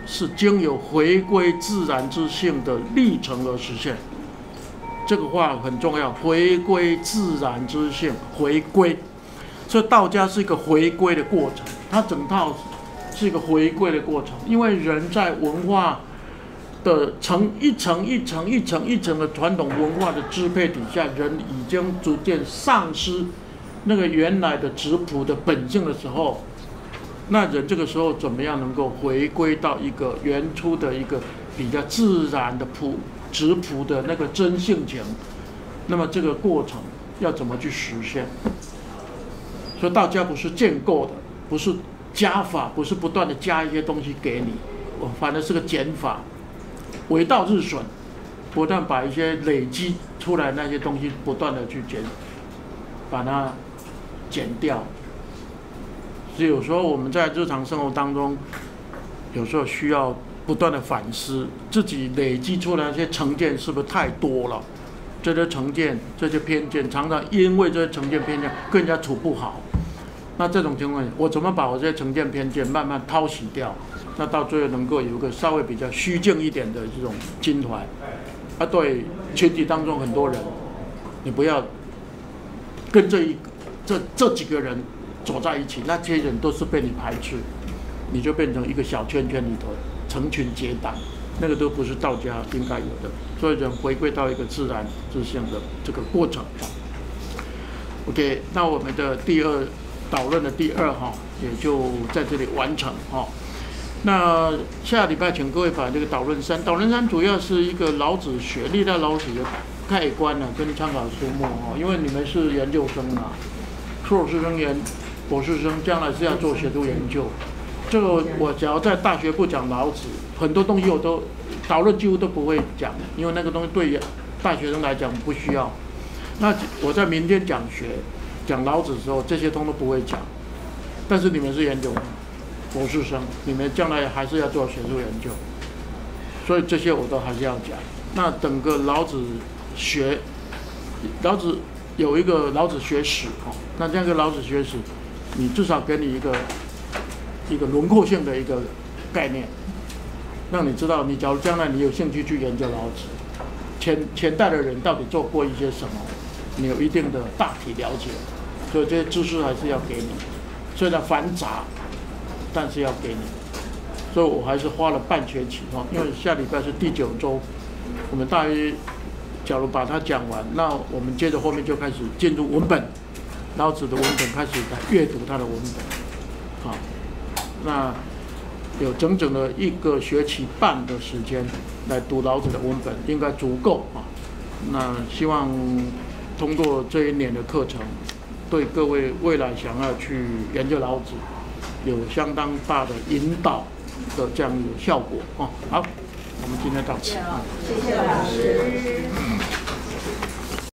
是经由回归自然之性的历程而实现。这个话很重要，回归自然之性，回归。所以道家是一个回归的过程，它整套是一个回归的过程。因为人在文化的层一层一层一层一层的传统文化的支配底下，人已经逐渐丧失那个原来的质朴的本性的时候，那人这个时候怎么样能够回归到一个原初的一个比较自然的朴质朴的那个真性情？那么这个过程要怎么去实现？所以道家不是建构的，不是加法，不是不断的加一些东西给你，我反而是个减法，为道日损，不断把一些累积出来那些东西不断的去减，把它减掉。所以有时候我们在日常生活当中，有时候需要不断的反思自己累积出来那些成见是不是太多了。这些成见、这些偏见，常常因为这些成见偏见跟人家处不好，那这种情况，我怎么把我这些成见偏见慢慢掏洗掉？那到最后能够有一个稍微比较虚静一点的这种襟怀。啊，对群体当中很多人，你不要跟这一这这几个人走在一起，那些人都是被你排斥，你就变成一个小圈圈里头成群结党。那个都不是道家应该有的，所以人回归到一个自然之性的这个过程。OK， 那我们的第二导论的第二哈，也就在这里完成哈。那下礼拜请各位把这个导论三，导论三主要是一个老子学历代老子的概观呢、啊，跟参考书目哈，因为你们是研究生啊，硕士生研、博士生将来是要做学术研究。这个我只要在大学不讲老子，很多东西我都导论几乎都不会讲，因为那个东西对大学生来讲不需要。那我在明天讲学讲老子的时候，这些通都不会讲。但是你们是研究生、博士生，你们将来还是要做学术研究，所以这些我都还是要讲。那整个老子学，老子有一个老子学史哦，那这样一个老子学史，你至少给你一个。一个轮廓性的一个概念，让你知道，你假如将来你有兴趣去研究老子，前前代的人到底做过一些什么，你有一定的大体了解，所以这些知识还是要给你，虽然繁杂，但是要给你。所以我还是花了半学期哈，因为下礼拜是第九周，我们大约假如把它讲完，那我们接着后面就开始进入文本，老子的文本开始来阅读它的文本，好。那有整整的一个学期半的时间来读老子的文本，应该足够啊。那希望通过这一年的课程，对各位未来想要去研究老子，有相当大的引导的这样一个效果啊。好，我们今天到此。 谢谢老师。